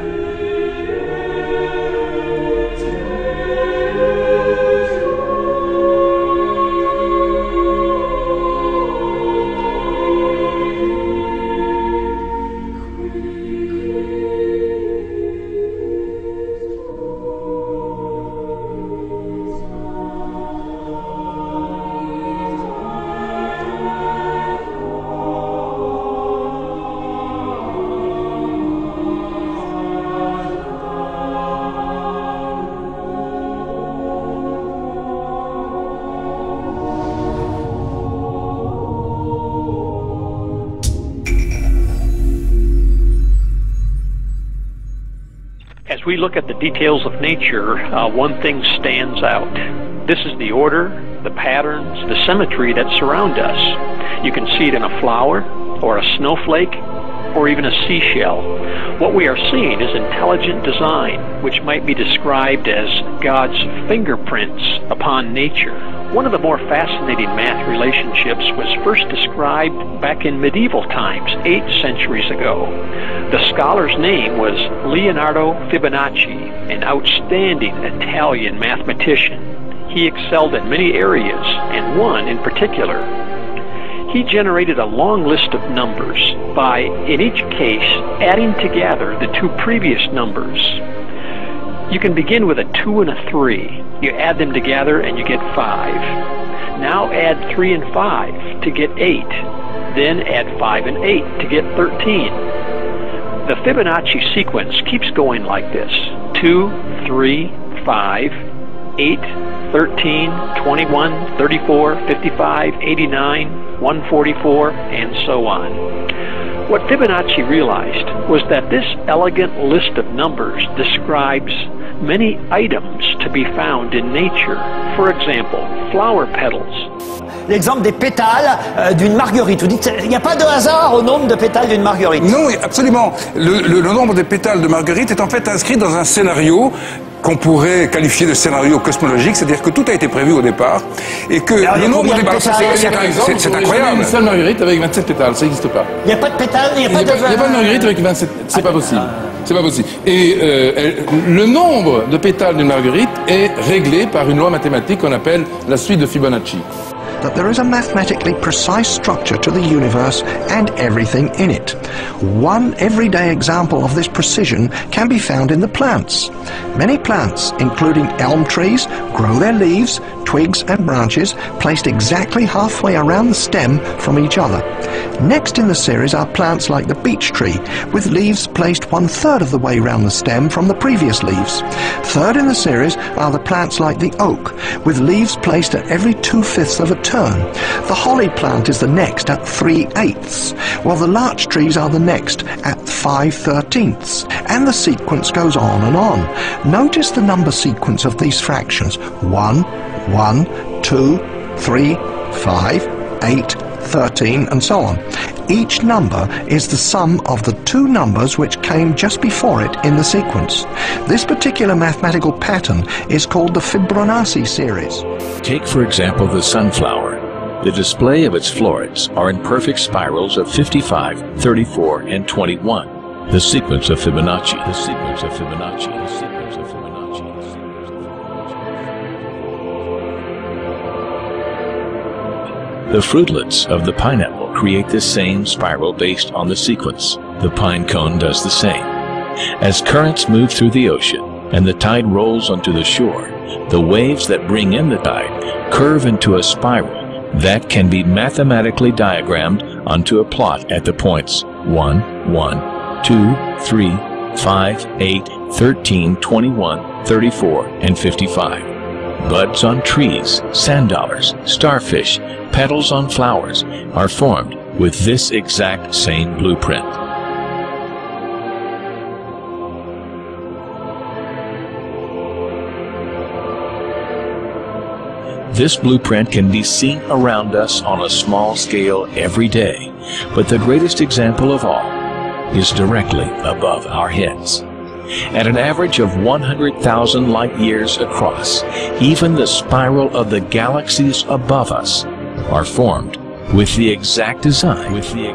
As we look at the details of nature, one thing stands out. This is the order, the patterns, the symmetry that surround us. You can see it in a flower, or a snowflake, or even a seashell. What we are seeing is intelligent design, which might be described as God's fingerprints upon nature. One of the more fascinating math relationships was first described back in medieval times, 8 centuries ago. The scholar's name was Leonardo Fibonacci, an outstanding Italian mathematician. He excelled in many areas, and one in particular. He generated a long list of numbers by, in each case, adding together the two previous numbers. You can begin with a 2 and a 3. You add them together and you get 5. Now add 3 and 5 to get 8. Then add 5 and 8 to get 13. The Fibonacci sequence keeps going like this: 2, 3, 5, 8, 13, 21, 34, 55, 89, 144, and so on. What Fibonacci realized was that this elegant list of numbers describes many items to be found in nature. For example, flower petals. L'exemple des pétales d'une marguerite. Vous dites, il n'y a pas de hasard au nombre de pétales d'une marguerite? Non, absolument. Le nombre des pétales de marguerite est en fait inscrit dans un scénario qu'on pourrait qualifier de scénario cosmologique, c'est-à-dire que tout a été prévu au départ et que le nombre des pétales, c'est incroyable. Une seule marguerite avec 27 pétales, ça n'existe pas. Il n'y a pas de pétales, il n'y a pas de... Il n'y a pas de marguerite avec 27, c'est pas possible. C'est pas possible. Et le nombre de pétales d'une marguerite est réglé par une loi mathématique qu'on appelle la suite de Fibonacci. That there is a mathematically precise structure to the universe and everything in it. One everyday example of this precision can be found in the plants. Many plants, including elm trees, grow their leaves, twigs and branches placed exactly halfway around the stem from each other. Next in the series are plants like the beech tree, with leaves placed 1/3 of the way round the stem from the previous leaves. Third in the series are the plants like the oak, with leaves placed at every 2/5 of a turn. The holly plant is the next at 3/8, while the larch trees are the next at 5/13, and the sequence goes on and on. Notice the number sequence of these fractions: 1, 1, 2, 3, 5, 8, 13, and so on. Each number is the sum of the two numbers which came just before it in the sequence. This particular mathematical pattern is called the Fibonacci series. Take, for example, the sunflower. The display of its florets are in perfect spirals of 55, 34, and 21. The sequence of Fibonacci. The sequence of Fibonacci. The sequence of Fibonacci. The fruitlets of the pineapple create the same spiral based on the sequence. The pine cone does the same. As currents move through the ocean and the tide rolls onto the shore, the waves that bring in the tide curve into a spiral that can be mathematically diagrammed onto a plot at the points 1, 1, 2, 3, 5, 8, 13, 21, 34, and 55. Buds on trees, sand dollars, starfish, petals on flowers are formed with this exact same blueprint. This blueprint can be seen around us on a small scale every day, but the greatest example of all is directly above our heads. At an average of 100,000 light years across, even the spiral of the galaxies above us are formed with the exact design.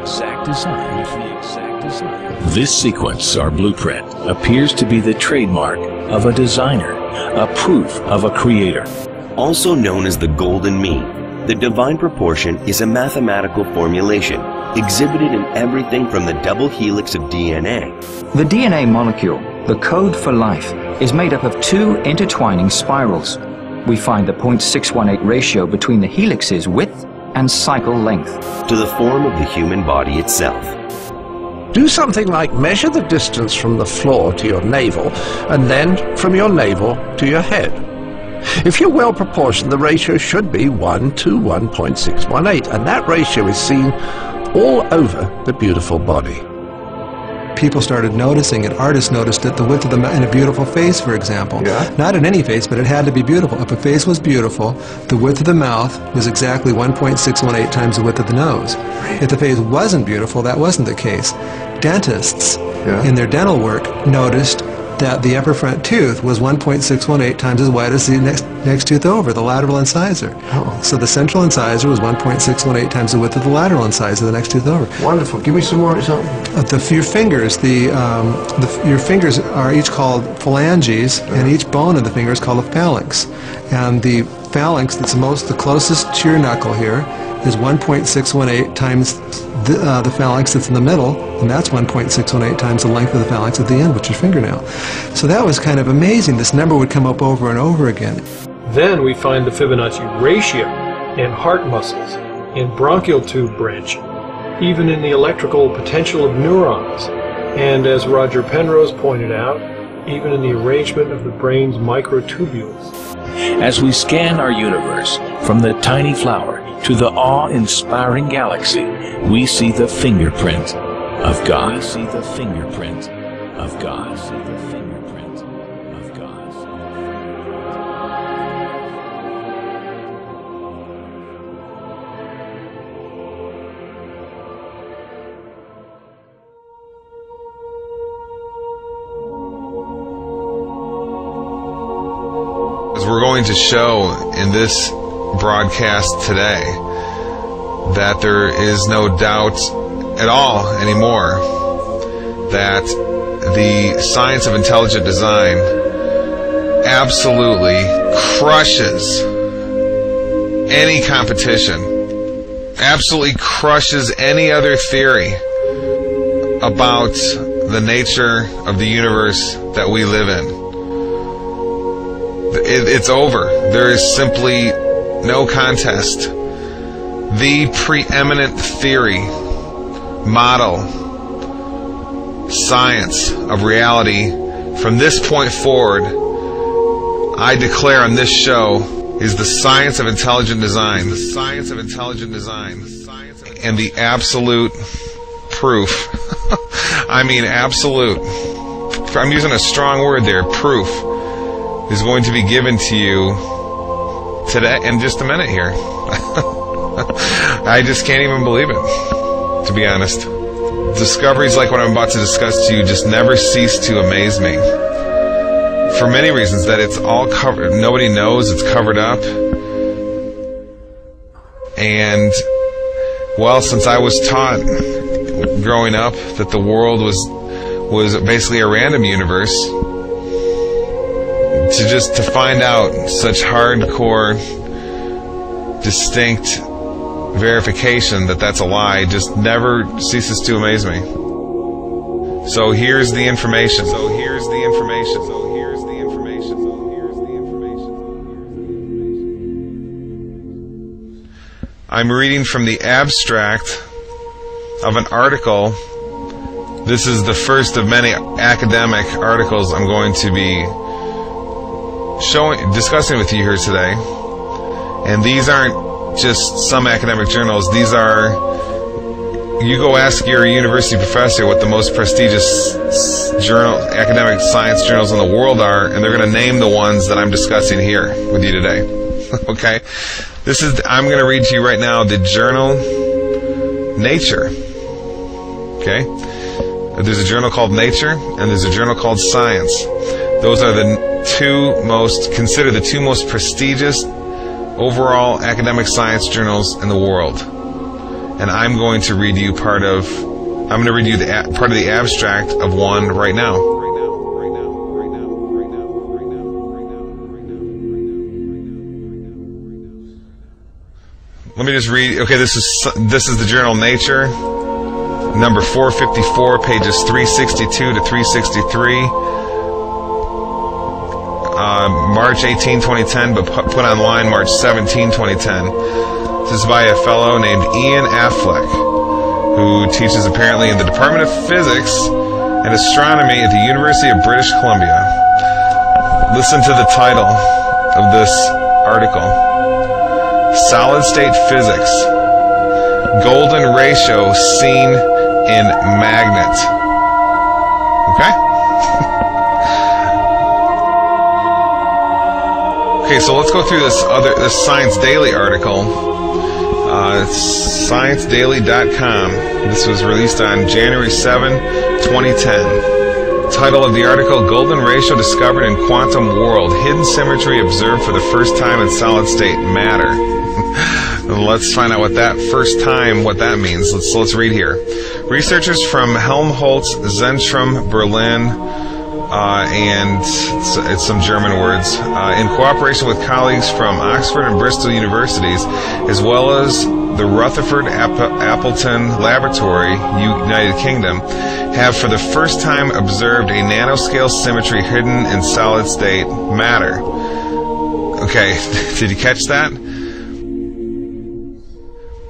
This sequence, or blueprint, appears to be the trademark of a designer, a proof of a creator. Also known as the golden mean, the divine proportion is a mathematical formulation exhibited in everything from the double helix of DNA. The DNA molecule, the code for life, is made up of two intertwining spirals. We find the 0.618 ratio between the helix's width and cycle length. To the form of the human body itself. Do something like measure the distance from the floor to your navel, and then from your navel to your head. If you're well proportioned, the ratio should be 1 to 1.618, and that ratio is seen all over the beautiful body. People started noticing it. Artists noticed that the width of the mouth in a beautiful face, for example. Yeah. Not in any face, but it had to be beautiful. If a face was beautiful, the width of the mouth was exactly 1.618 times the width of the nose. If the face wasn't beautiful, that wasn't the case. Dentists, in their dental work, noticed that the upper front tooth was 1.618 times as wide as the next tooth over, the lateral incisor. Oh. So the central incisor was 1.618 times the width of the lateral incisor, the next tooth over. Wonderful. Give me some more examples. Your fingers, your fingers are each called phalanges, and each bone of the finger is called a phalanx. And the phalanx that's the closest to your knuckle here is 1.618 times the phalanx that's in the middle, and that's 1.618 times the length of the phalanx at the end, which is your fingernail. So that was kind of amazing. This number would come up over and over again. Then we find the Fibonacci ratio, in heart muscles, in bronchial tube branching, even in the electrical potential of neurons, and as Roger Penrose pointed out, even in the arrangement of the brain's microtubules. As we scan our universe, from the tiny flower to the awe-inspiring galaxy, we see the fingerprint of God. We see the fingerprint of God. We see the fingerprint of God. As we're going to show in this broadcast today, that there is no doubt at all anymore that the science of intelligent design absolutely crushes any competition, absolutely crushes any other theory about the nature of the universe that we live in. It's over. There is simply no contest. The preeminent theory, model, science of reality from this point forward, I declare on this show, is the science of intelligent design. The science of intelligent design. And the absolute proof. I mean absolute. I'm using a strong word there, proof, is going to be given to you today in just a minute here. I just can't even believe it, to be honest. Discoveries like what I'm about to discuss to you just never cease to amaze me. For many reasons, that it's all covered, nobody knows, it's covered up. And, well, since I was taught growing up that the world was basically a random universe, to find out such hardcore, distinct verification that that's a lie just never ceases to amaze me. So here's the information. I'm reading from the abstract of an article. This is the first of many academic articles I'm going to be discussing with you here today. And these aren't just some academic journals. These are, you go ask your university professor what the most prestigious academic science journals in the world are, and they're going to name the ones that I'm discussing here with you today. Okay? I'm going to read to you right now the journal Nature. Okay? There's a journal called Nature, and there's a journal called Science. Those are considered the two most prestigious overall academic science journals in the world. And I'm going to read you part of the abstract of one right now. Let me just read. Okay, this is the journal Nature, number 454, pages 362 to 363. March 18, 2010, but put online March 17, 2010. This is by a fellow named Ian Affleck, who teaches apparently in the Department of Physics and Astronomy at the University of British Columbia. Listen to the title of this article. Solid State Physics. Golden ratio seen in magnet. Okay? Okay, so let's go through this Science Daily article. ScienceDaily.com. This was released on January 7, 2010. Title of the article, Golden Ratio Discovered in Quantum World. Hidden Symmetry Observed for the First Time in Solid State Matter. Let's find out what that means. Let's read here. Researchers from Helmholtz Zentrum Berlin, and it's some German words, in cooperation with colleagues from Oxford and Bristol universities, as well as the Rutherford Appleton Laboratory, United Kingdom, have for the first time observed a nanoscale symmetry hidden in solid state matter. Okay, did you catch that?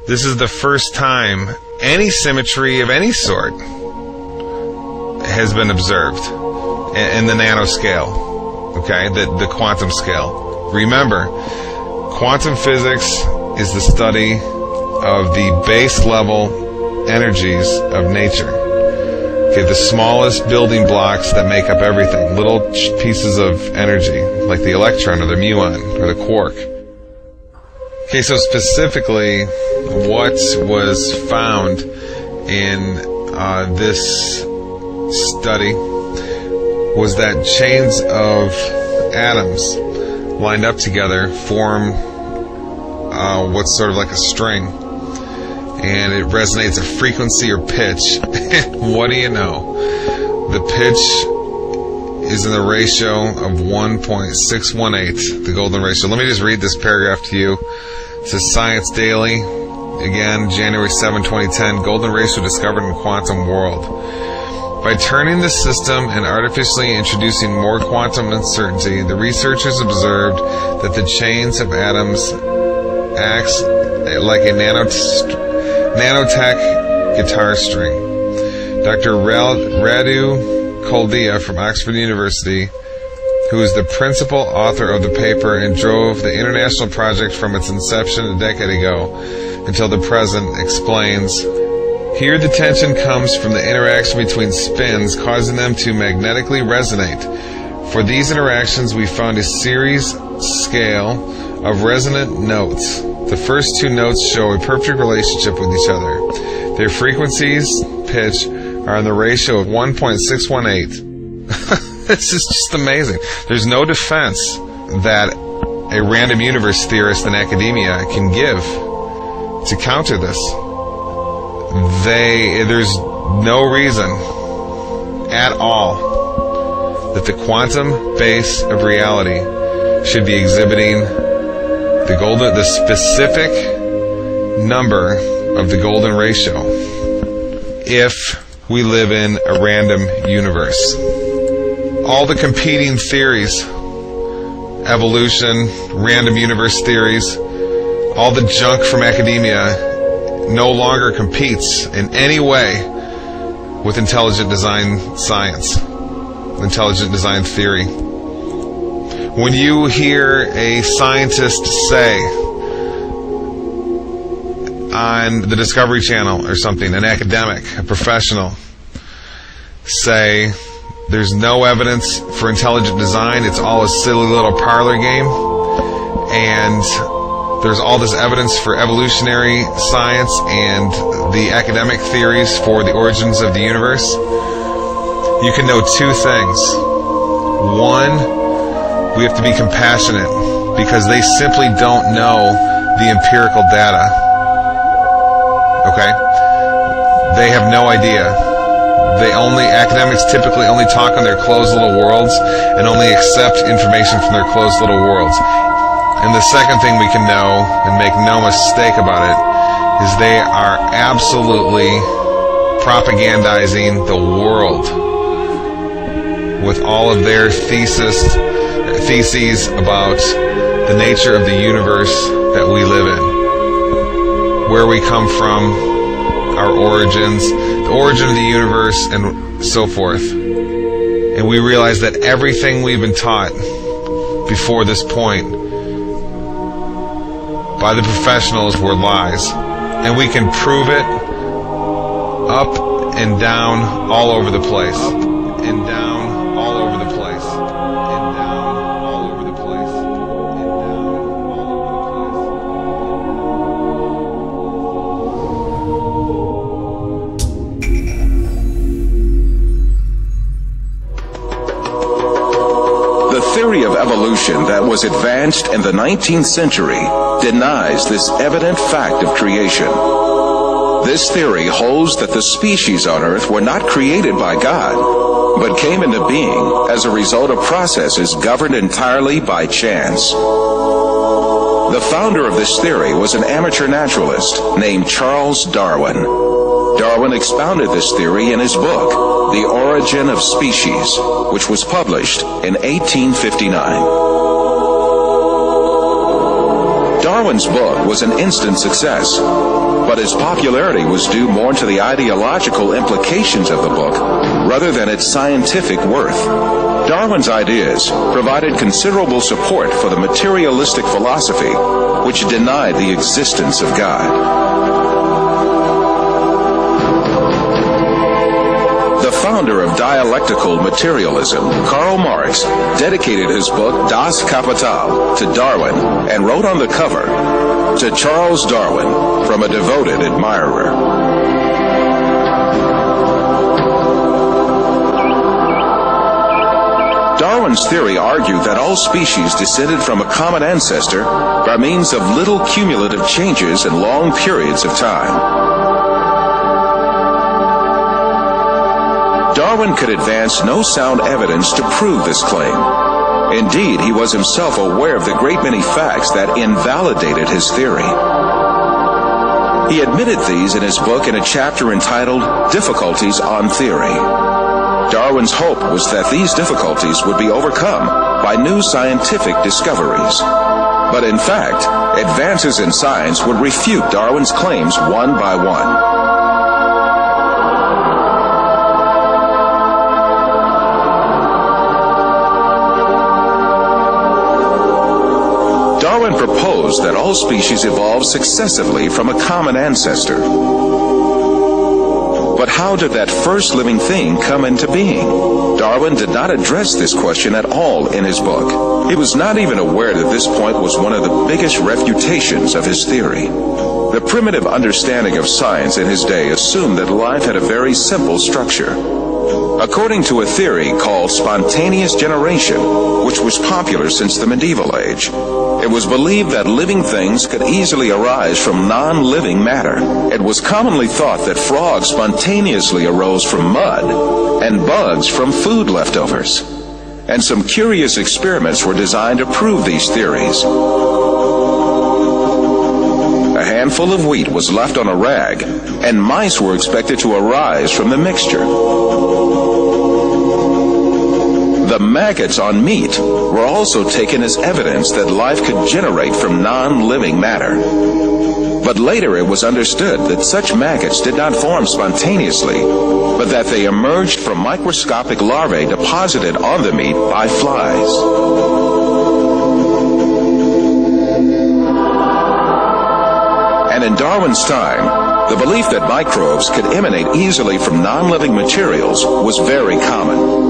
This is the first time any symmetry of any sort has been observed in the nanoscale, okay, the quantum scale. Remember, quantum physics is the study of the base level energies of nature. Okay, the smallest building blocks that make up everything, little pieces of energy, like the electron or the muon or the quark. Okay, so specifically, what was found in this study was that chains of atoms lined up together form what's sort of like a string, and it resonates at frequency or pitch. What do you know? The pitch is in the ratio of 1.618, the golden ratio. Let me just read this paragraph to you. It says, Science Daily, again, January 7, 2010, golden ratio discovered in quantum world. By turning the system and artificially introducing more quantum uncertainty, the researchers observed that the chains of atoms acts like a nanotech guitar string. Dr. Radu Koldia from Oxford University, who is the principal author of the paper and drove the international project from its inception a decade ago until the present, explains, here the tension comes from the interaction between spins, causing them to magnetically resonate. For these interactions, we found a series scale of resonant notes. The first two notes show a perfect relationship with each other. Their frequencies, pitch, are in the ratio of 1.618. This is just amazing. There's no defense that a random universe theorist in academia can give to counter this. There's no reason at all that the quantum base of reality should be exhibiting the specific number of the golden ratio if we live in a random universe. All the competing theories, evolution, random universe theories, all the junk from academia no longer competes in any way with intelligent design science, intelligent design theory. When you hear a scientist say on the Discovery Channel or something, an academic, a professional, say there's no evidence for intelligent design, it's all a silly little parlor game, and there's all this evidence for evolutionary science and the academic theories for the origins of the universe, you can know two things. One, we have to be compassionate because they simply don't know the empirical data. Okay? They have no idea. Academics typically only talk on their closed little worlds and only accept information from their closed little worlds. And the second thing we can know, and make no mistake about it, is they are absolutely propagandizing the world with all of their theses about the nature of the universe that we live in, where we come from, our origins, the origin of the universe, and so forth. And we realize that everything we've been taught before this point by the professionals were lies. And we can prove it up and down all over the place. Up and down all over the place. And down all over the place. And down all over the place. The theory of evolution that was advanced in the 19th century denies this evident fact of creation. This theory holds that the species on Earth were not created by God, but came into being as a result of processes governed entirely by chance. The founder of this theory was an amateur naturalist named Charles Darwin. Darwin expounded this theory in his book, The Origin of Species, which was published in 1859. Darwin's book was an instant success. but its popularity was due more to the ideological implications of the book rather than its scientific worth. Darwin's ideas provided considerable support for the materialistic philosophy, which denied the existence of God. The founder of dialectical materialism, Karl Marx, dedicated his book Das Kapital to Darwin and wrote on the cover, "To Charles Darwin, from a devoted admirer." Darwin's theory argued that all species descended from a common ancestor by means of little cumulative changes in long periods of time. Darwin could advance no sound evidence to prove this claim. Indeed, he was himself aware of the great many facts that invalidated his theory. He admitted these in his book in a chapter entitled Difficulties on Theory. Darwin's hope was that these difficulties would be overcome by new scientific discoveries. But in fact, advances in science would refute Darwin's claims one by one. Darwin proposed that all species evolved successively from a common ancestor. But how did that first living thing come into being? Darwin did not address this question at all in his book. He was not even aware that this point was one of the biggest refutations of his theory. The primitive understanding of science in his day assumed that life had a very simple structure. According to a theory called spontaneous generation, which was popular since the medieval age, it was believed that living things could easily arise from non-living matter. It was commonly thought that frogs spontaneously arose from mud and bugs from food leftovers. And some curious experiments were designed to prove these theories. A handful of wheat was left on a rag, and mice were expected to arise from the mixture. The maggots on meat were also taken as evidence that life could generate from non-living matter. But later it was understood that such maggots did not form spontaneously, but that they emerged from microscopic larvae deposited on the meat by flies. And in Darwin's time, the belief that microbes could emanate easily from non-living materials was very common.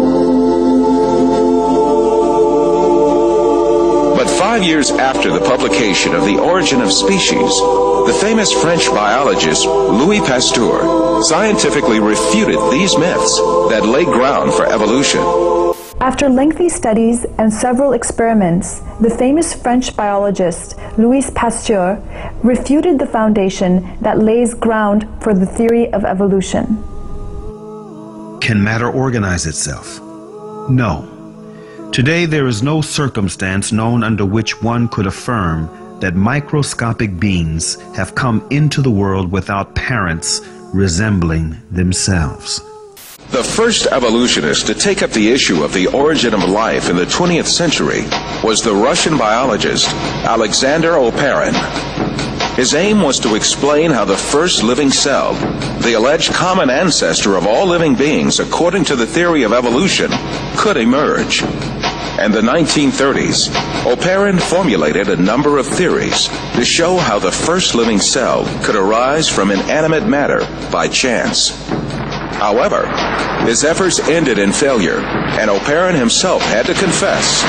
But 5 years after the publication of The Origin of Species, the famous French biologist Louis Pasteur scientifically refuted these myths that lay ground for evolution. After lengthy studies and several experiments, the famous French biologist Louis Pasteur refuted the foundation that lays ground for the theory of evolution. Can matter organize itself? No. Today there is no circumstance known under which one could affirm that microscopic beings have come into the world without parents resembling themselves. The first evolutionist to take up the issue of the origin of life in the 20th century was the Russian biologist Alexander Oparin. His aim was to explain how the first living cell, the alleged common ancestor of all living beings according to the theory of evolution, could emerge. In the 1930s, Oparin formulated a number of theories to show how the first living cell could arise from inanimate matter by chance. However, his efforts ended in failure, and Oparin himself had to confess.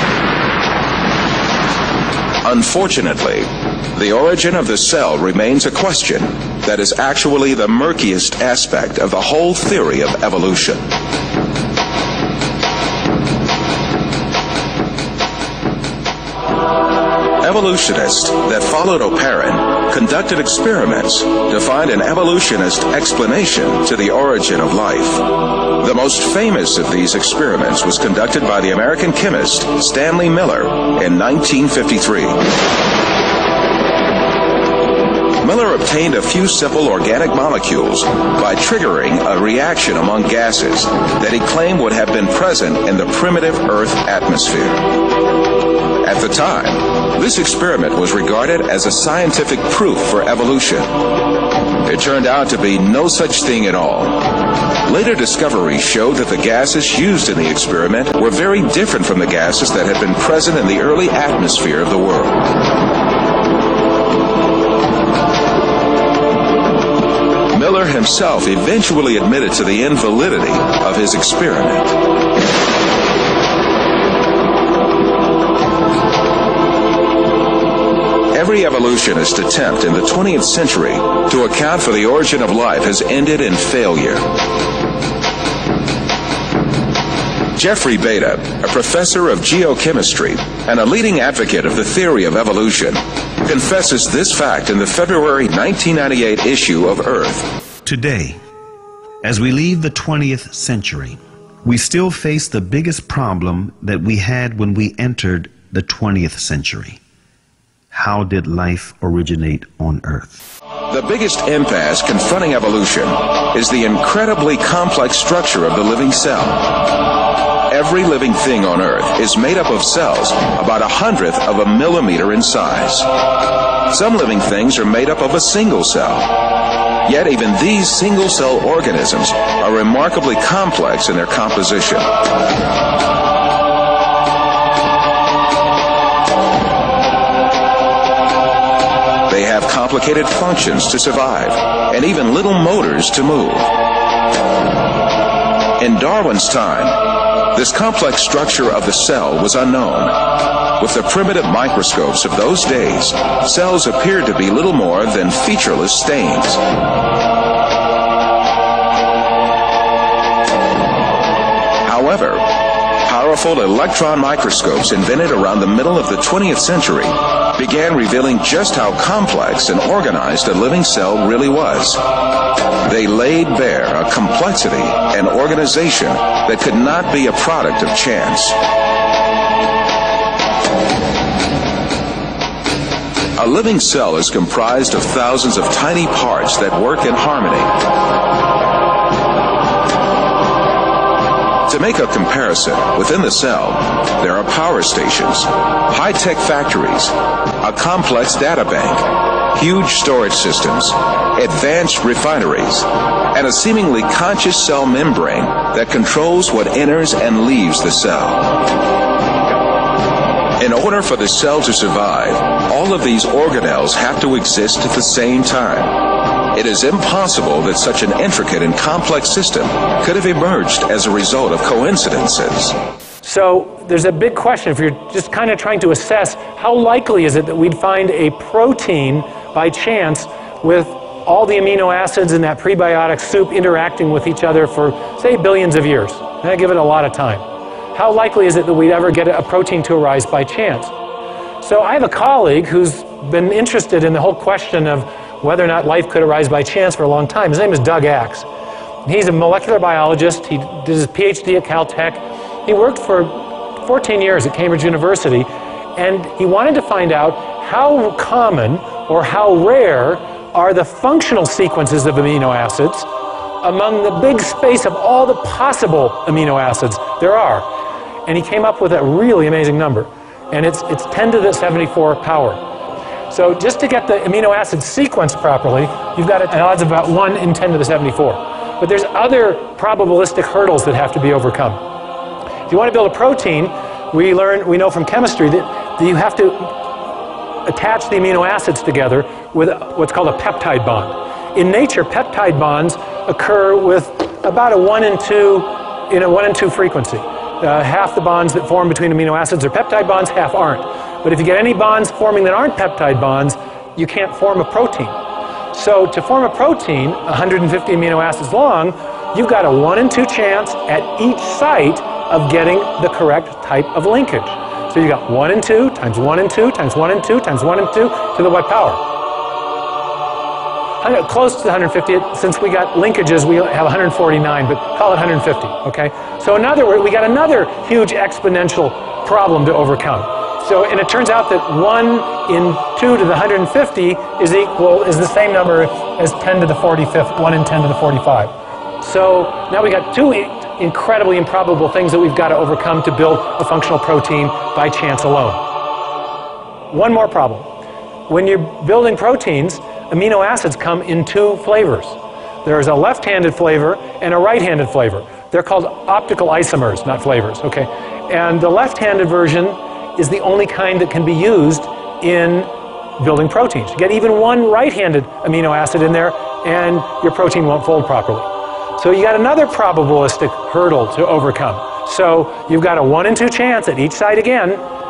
Unfortunately, the origin of the cell remains a question that is actually the murkiest aspect of the whole theory of evolution. Evolutionists that followed Oparin conducted experiments to find an evolutionist explanation to the origin of life. The most famous of these experiments was conducted by the American chemist Stanley Miller in 1953. Miller obtained a few simple organic molecules by triggering a reaction among gases that he claimed would have been present in the primitive Earth atmosphere. At the time, This experiment was regarded as a scientific proof for evolution. It turned out to be no such thing at all. Later discoveries showed that the gases used in the experiment were very different from the gases that had been present in the early atmosphere of the world. Miller himself eventually admitted to the invalidity of his experiment. Every evolutionist attempt in the 20th century to account for the origin of life has ended in failure. Jeffrey Beta, a professor of geochemistry and a leading advocate of the theory of evolution, confesses this fact in the February 1998 issue of Earth. Today, as we leave the 20th century, we still face the biggest problem that we had when we entered the 20th century. How did life originate on Earth? The biggest impasse confronting evolution is the incredibly complex structure of the living cell. Every living thing on Earth is made up of cells about 1/100th of a millimeter in size. Some living things are made up of a single cell. Yet even these single-cell organisms are remarkably complex in their composition. They have complicated functions to survive, and even little motors to move. In Darwin's time, this complex structure of the cell was unknown. With the primitive microscopes of those days, cells appeared to be little more than featureless stains. However, powerful electron microscopes invented around the middle of the 20th century began revealing just how complex and organized a living cell really was. They laid bare a complexity and organization that could not be a product of chance. A living cell is comprised of thousands of tiny parts that work in harmony. To make a comparison, within the cell, there are power stations, high-tech factories, a complex data bank, huge storage systems, advanced refineries, and a seemingly conscious cell membrane that controls what enters and leaves the cell. In order for the cell to survive, all of these organelles have to exist at the same time. It is impossible that such an intricate and complex system could have emerged as a result of coincidences. So there's a big question if you're just kind of trying to assess how likely is it that we'd find a protein by chance with all the amino acids in that prebiotic soup interacting with each other for, say, billions of years. And I give it a lot of time. How likely is it that we'd ever get a protein to arise by chance? So I have a colleague who's been interested in the whole question of whether or not life could arise by chance for a long time. His name is Doug Axe. He's a molecular biologist. He did his PhD at Caltech. He worked for 14 years at Cambridge University, and he wanted to find out how common or how rare are the functional sequences of amino acids among the big space of all the possible amino acids there are. And he came up with a really amazing number, and it's 10 to the 74 power. So just to get the amino acid sequence properly, you've got an odds of about 1 in 10 to the 74. But there's other probabilistic hurdles that have to be overcome. If you want to build a protein, we know from chemistry that you have to attach the amino acids together with what's called a peptide bond. In nature, peptide bonds occur with about a 1 in 2 frequency. Half the bonds that form between amino acids are peptide bonds, half aren't. But if you get any bonds forming that aren't peptide bonds, you can't form a protein. So to form a protein, 150 amino acids long, you've got a 1 in 2 chance at each site of getting the correct type of linkage. So you got 1 in 2 times 1 in 2 times 1 in 2 times 1 in 2 to the what power? Close to 150. Since we got linkages, we have 149, but call it 150, okay? So in other words, we got another huge exponential problem to overcome. So, and it turns out that 1 in 2 to the 150 is the same number as 10 to the 45th, 1 in 10 to the 45. So now we got 2 incredibly improbable things that we've got to overcome to build a functional protein by chance alone. one more problem. When you're building proteins, amino acids come in two flavors. There's a left-handed flavor and a right-handed flavor. They're called optical isomers, not flavors, okay? And the left-handed version is the only kind that can be used in building proteins. You get even one right-handed amino acid in there and your protein won't fold properly. So you got another probabilistic hurdle to overcome. So you've got a 1 in 2 chance at each side again,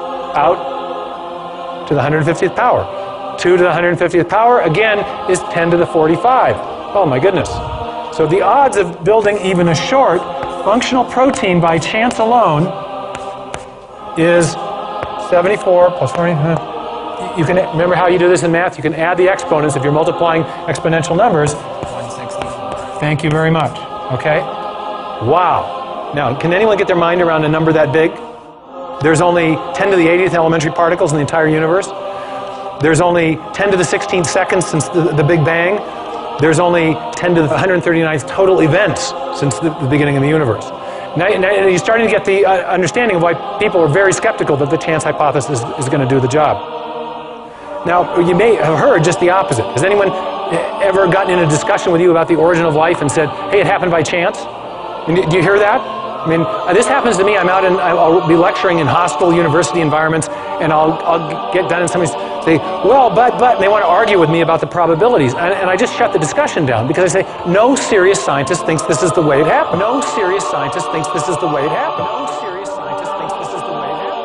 out to the 150th power. 2 to the 150th power, again, is 10 to the 45. Oh my goodness. So the odds of building even a short functional protein by chance alone is 74 plus 40. You can remember how you do this in math? You can add the exponents if you're multiplying exponential numbers. 160. Thank you very much. Okay? Wow. Now, can anyone get their mind around a number that big? There's only 10 to the 80th elementary particles in the entire universe. There's only 10 to the 16th seconds since the Big Bang. There's only 10 to the 139th total events since the beginning of the universe. Now you're starting to get the understanding of why people are very skeptical that the chance hypothesis is going to do the job. Now, you may have heard just the opposite. Has anyone ever gotten in a discussion with you about the origin of life and said, hey, it happened by chance? Do you hear that? I mean, this happens to me. I'm out and I'll be lecturing in hostile university environments, and I'll get done and somebody say, well, but, and they want to argue with me about the probabilities. And I just shut the discussion down because I say, no serious scientist thinks this is the way it happened. No serious scientist thinks this is the way it happened. No serious scientist thinks this is the way it happened.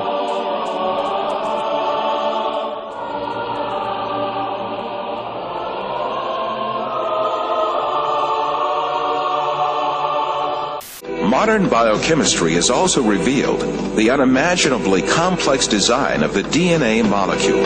Modern biochemistry has also revealed the unimaginably complex design of the DNA molecule.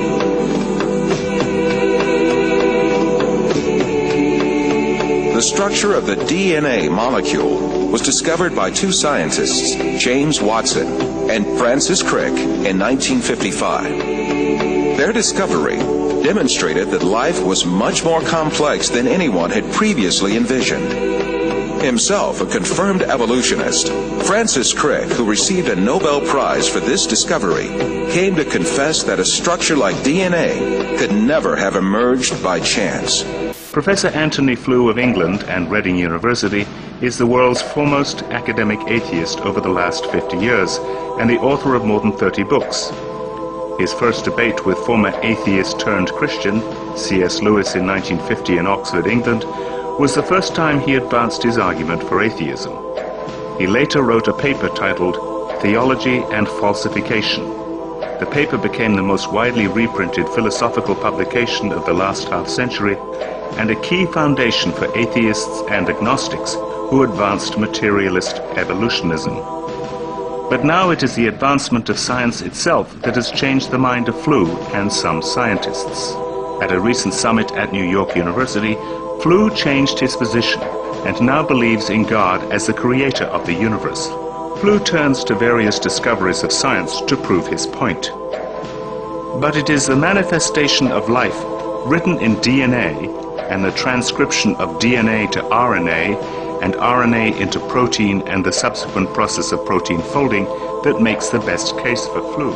The structure of the DNA molecule was discovered by two scientists, James Watson and Francis Crick, in 1955. Their discovery demonstrated that life was much more complex than anyone had previously envisioned. Himself a confirmed evolutionist, Francis Crick, who received a Nobel Prize for this discovery, came to confess that a structure like DNA could never have emerged by chance. Professor Anthony Flew of England and Reading University is the world's foremost academic atheist over the last 50 years and the author of more than 30 books. His first debate with former atheist-turned-Christian C.S. Lewis in 1950 in Oxford, England, was the first time he advanced his argument for atheism. He later wrote a paper titled Theology and Falsification. The paper became the most widely reprinted philosophical publication of the last half-century and a key foundation for atheists and agnostics who advanced materialist evolutionism. But now it is the advancement of science itself that has changed the mind of Flew and some scientists. At a recent summit at New York University, Flew changed his position and now believes in God as the creator of the universe. Flew turns to various discoveries of science to prove his point. But it is the manifestation of life written in DNA and the transcription of DNA to RNA and RNA into protein and the subsequent process of protein folding that makes the best case for Flew.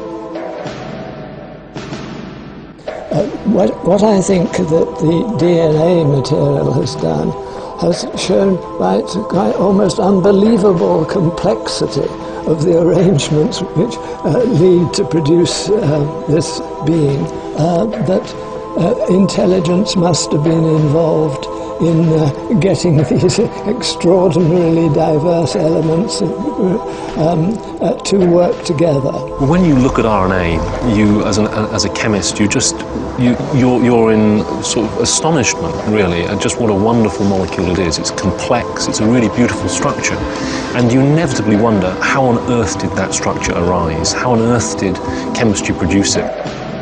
What I think that the DNA material has done has shown by its quite almost unbelievable complexity of the arrangements which lead to produce this being, that intelligence must have been involved in getting these extraordinarily diverse elements to work together. When you look at RNA, you as a chemist, you're in sort of astonishment, really, at just what a wonderful molecule it is. It's complex, it's a really beautiful structure, and you inevitably wonder, how on earth did that structure arise? How on earth did chemistry produce it?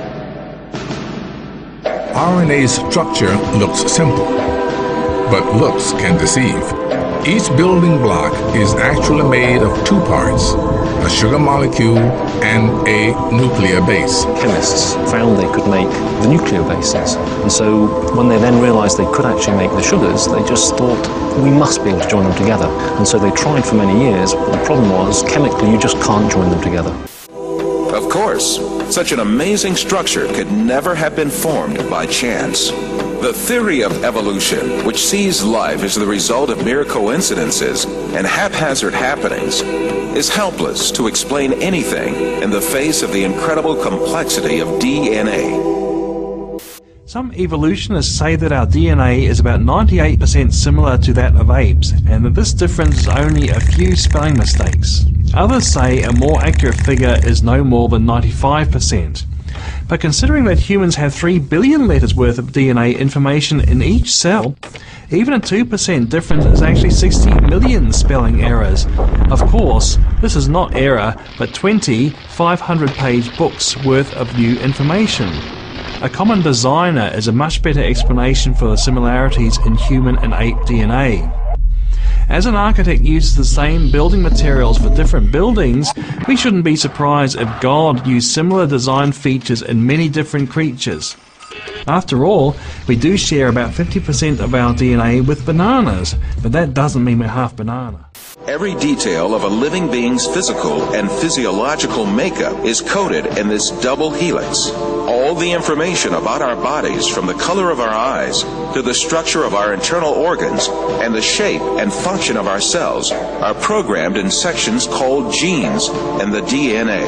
RNA's structure looks simple, but looks can deceive. Each building block is actually made of two parts, a sugar molecule and a nuclear base. Chemists found they could make the nuclear bases, and so when they then realized they could actually make the sugars, they just thought, we must be able to join them together. And so they tried for many years, but the problem was, chemically, you just can't join them together. Of course, such an amazing structure could never have been formed by chance. The theory of evolution, which sees life as the result of mere coincidences and haphazard happenings, is helpless to explain anything in the face of the incredible complexity of DNA. Some evolutionists say that our DNA is about 98% similar to that of apes, and that this difference is only a few spelling mistakes. Others say a more accurate figure is no more than 95%. But considering that humans have 3 billion letters worth of DNA information in each cell, even a 2% difference is actually 60 million spelling errors. Of course, this is not error, but 20 500-page books worth of new information. A common designer is a much better explanation for the similarities in human and ape DNA. As an architect uses the same building materials for different buildings, we shouldn't be surprised if God used similar design features in many different creatures. After all, we do share about 50% of our DNA with bananas, but that doesn't mean we're half banana. Every detail of a living being's physical and physiological makeup is coded in this double helix. All the information about our bodies, from the color of our eyes to the structure of our internal organs and the shape and function of our cells, are programmed in sections called genes in the DNA.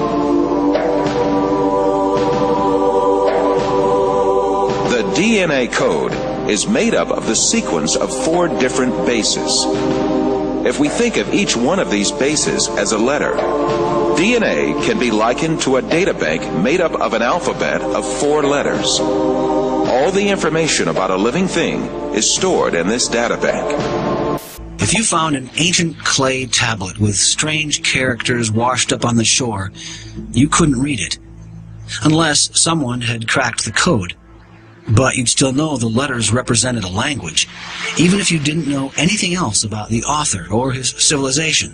The DNA code is made up of the sequence of 4 different bases. If we think of each one of these bases as a letter, DNA can be likened to a databank made up of an alphabet of 4 letters. All the information about a living thing is stored in this databank. If you found an ancient clay tablet with strange characters washed up on the shore, you couldn't read it, unless someone had cracked the code. But you'd still know the letters represented a language, even if you didn't know anything else about the author or his civilization.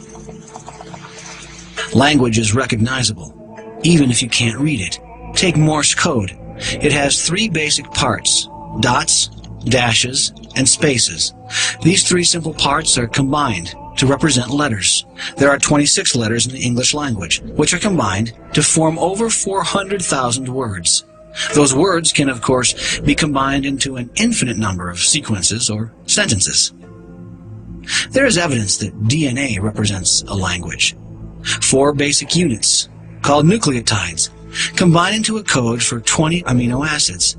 Language is recognizable, even if you can't read it. Take Morse code. It has 3 basic parts: dots, dashes, and spaces. These 3 simple parts are combined to represent letters. There are 26 letters in the English language, which are combined to form over 400,000 words. Those words can, of course, be combined into an infinite number of sequences or sentences. There is evidence that DNA represents a language. 4 basic units, called nucleotides, combine into a code for 20 amino acids.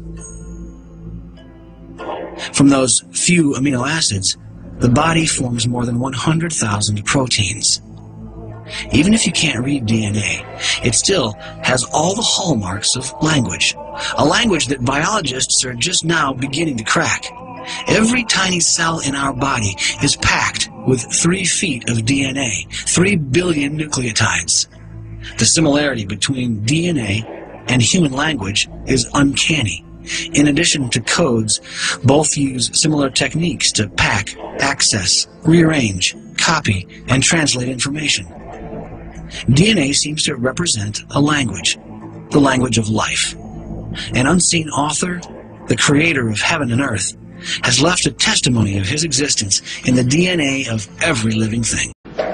From those few amino acids, the body forms more than 100,000 proteins. Even if you can't read DNA, it still has all the hallmarks of language, a language that biologists are just now beginning to crack. Every tiny cell in our body is packed with 3 feet of DNA, 3 billion nucleotides. The similarity between DNA and human language is uncanny. In addition to codes, both use similar techniques to pack, access, rearrange, copy, and translate information. DNA seems to represent a language, the language of life. An unseen author, the creator of heaven and earth, has left a testimony of his existence in the DNA of every living thing.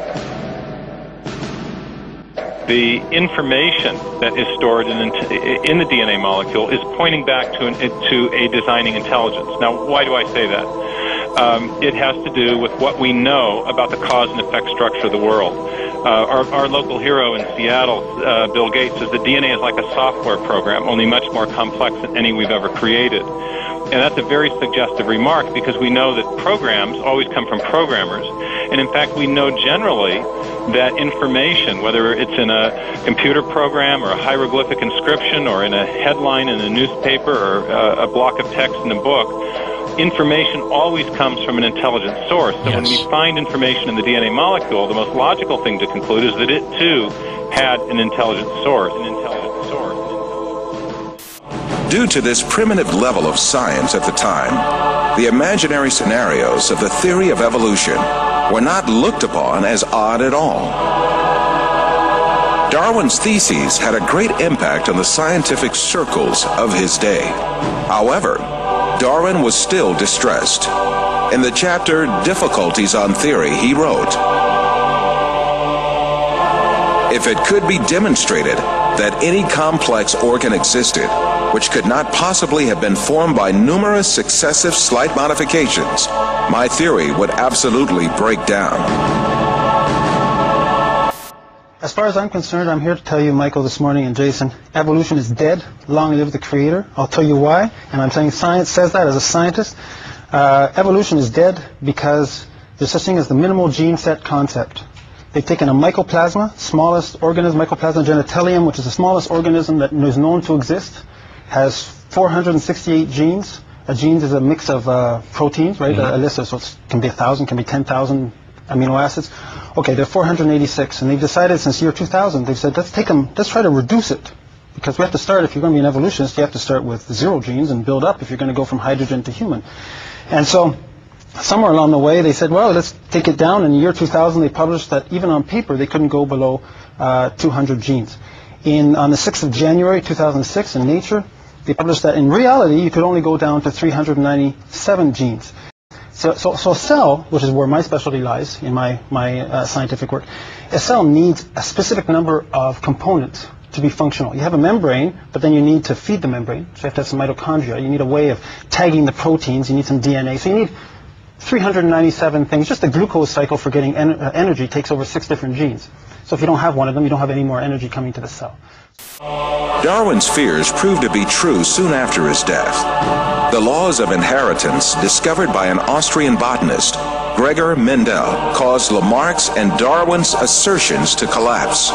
The information that is stored in the DNA molecule is pointing back to a designing intelligence. Now, why do I say that? It has to do with what we know about the cause and effect structure of the world. Our local hero in Seattle, Bill Gates, says the DNA is like a software program, only much more complex than any we've ever created. And that's a very suggestive remark, because we know that programs always come from programmers. And in fact, we know generally that information, whether it's in a computer program or a hieroglyphic inscription or in a headline in a newspaper or a block of text in a book, information always comes from an intelligent source. So when we find information in the DNA molecule, the most logical thing to conclude is that it too had an intelligent source. Due to this primitive level of science at the time, the imaginary scenarios of the theory of evolution were not looked upon as odd at all. Darwin's theses had a great impact on the scientific circles of his day. However, Darwin was still distressed. In the chapter Difficulties on Theory, he wrote, If it could be demonstrated that any complex organ existed, which could not possibly have been formed by numerous successive slight modifications, my theory would absolutely break down. As far as I'm concerned, I'm here to tell you, Michael, this morning, and Jason, evolution is dead. Long live the Creator. I'll tell you why, and I'm saying science says that as a scientist. Evolution is dead because there's such thing as the minimal gene set concept. They've taken a mycoplasma, smallest organism, Mycoplasma genitalium, which is the smallest organism that is known to exist, has 468 genes. A genes is a mix of proteins, right? A list of, so it can be 1,000, can be 10,000 amino acids. Okay, there are 486, and they've decided since year 2000, they've said, let's try to reduce it. Because we have to start, if you're going to be an evolutionist, you have to start with 0 genes and build up if you're going to go from hydrogen to human. And so, somewhere along the way, they said, well, let's take it down. In the year 2000, they published that even on paper, they couldn't go below 200 genes. On the 6th of January 2006 in Nature, they published that in reality, you could only go down to 397 genes. So a cell, which is where my specialty lies in my scientific work, a cell needs a specific number of components to be functional. You have a membrane, but then you need to feed the membrane. So you have to have some mitochondria. You need a way of tagging the proteins. You need some DNA. So you need 397 things. Just the glucose cycle for getting energy takes over 6 different genes. So if you don't have one of them, you don't have any more energy coming to the cell. Darwin's fears proved to be true soon after his death. The laws of inheritance, discovered by an Austrian botanist, Gregor Mendel, caused Lamarck's and Darwin's assertions to collapse.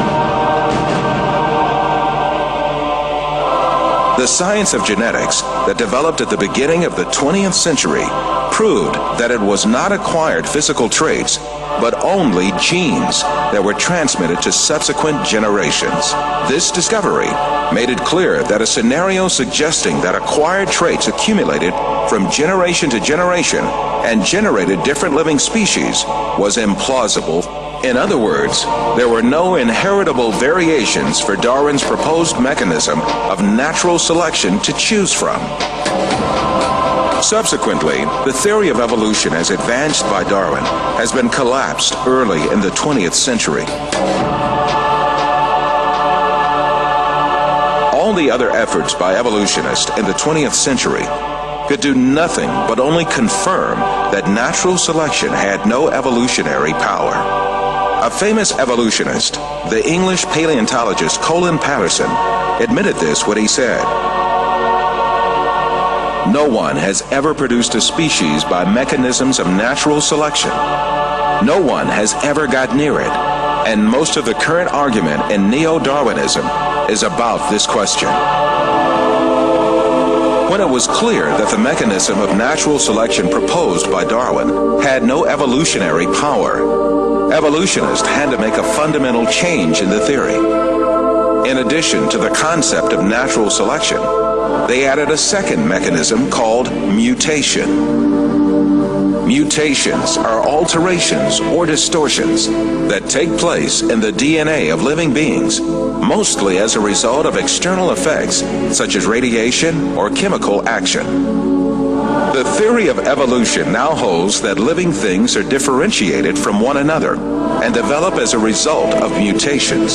The science of genetics that developed at the beginning of the 20th century proved that it was not acquired physical traits, but only genes that were transmitted to subsequent generations. This discovery made it clear that a scenario suggesting that acquired traits accumulated from generation to generation and generated different living species was implausible. In other words, there were no inheritable variations for Darwin's proposed mechanism of natural selection to choose from. Subsequently, the theory of evolution as advanced by Darwin has been collapsed early in the 20th century. All the other efforts by evolutionists in the 20th century could do nothing but only confirm that natural selection had no evolutionary power. A famous evolutionist, the English paleontologist Colin Patterson, admitted this when he said, "No one has ever produced a species by mechanisms of natural selection. No one has ever got near it, and most of the current argument in neo-Darwinism is about this question." When it was clear that the mechanism of natural selection proposed by Darwin had no evolutionary power, evolutionists had to make a fundamental change in the theory. In addition to the concept of natural selection, they added a second mechanism called mutation. Mutations are alterations or distortions that take place in the DNA of living beings, mostly as a result of external effects such as radiation or chemical action. The theory of evolution now holds that living things are differentiated from one another and develop as a result of mutations.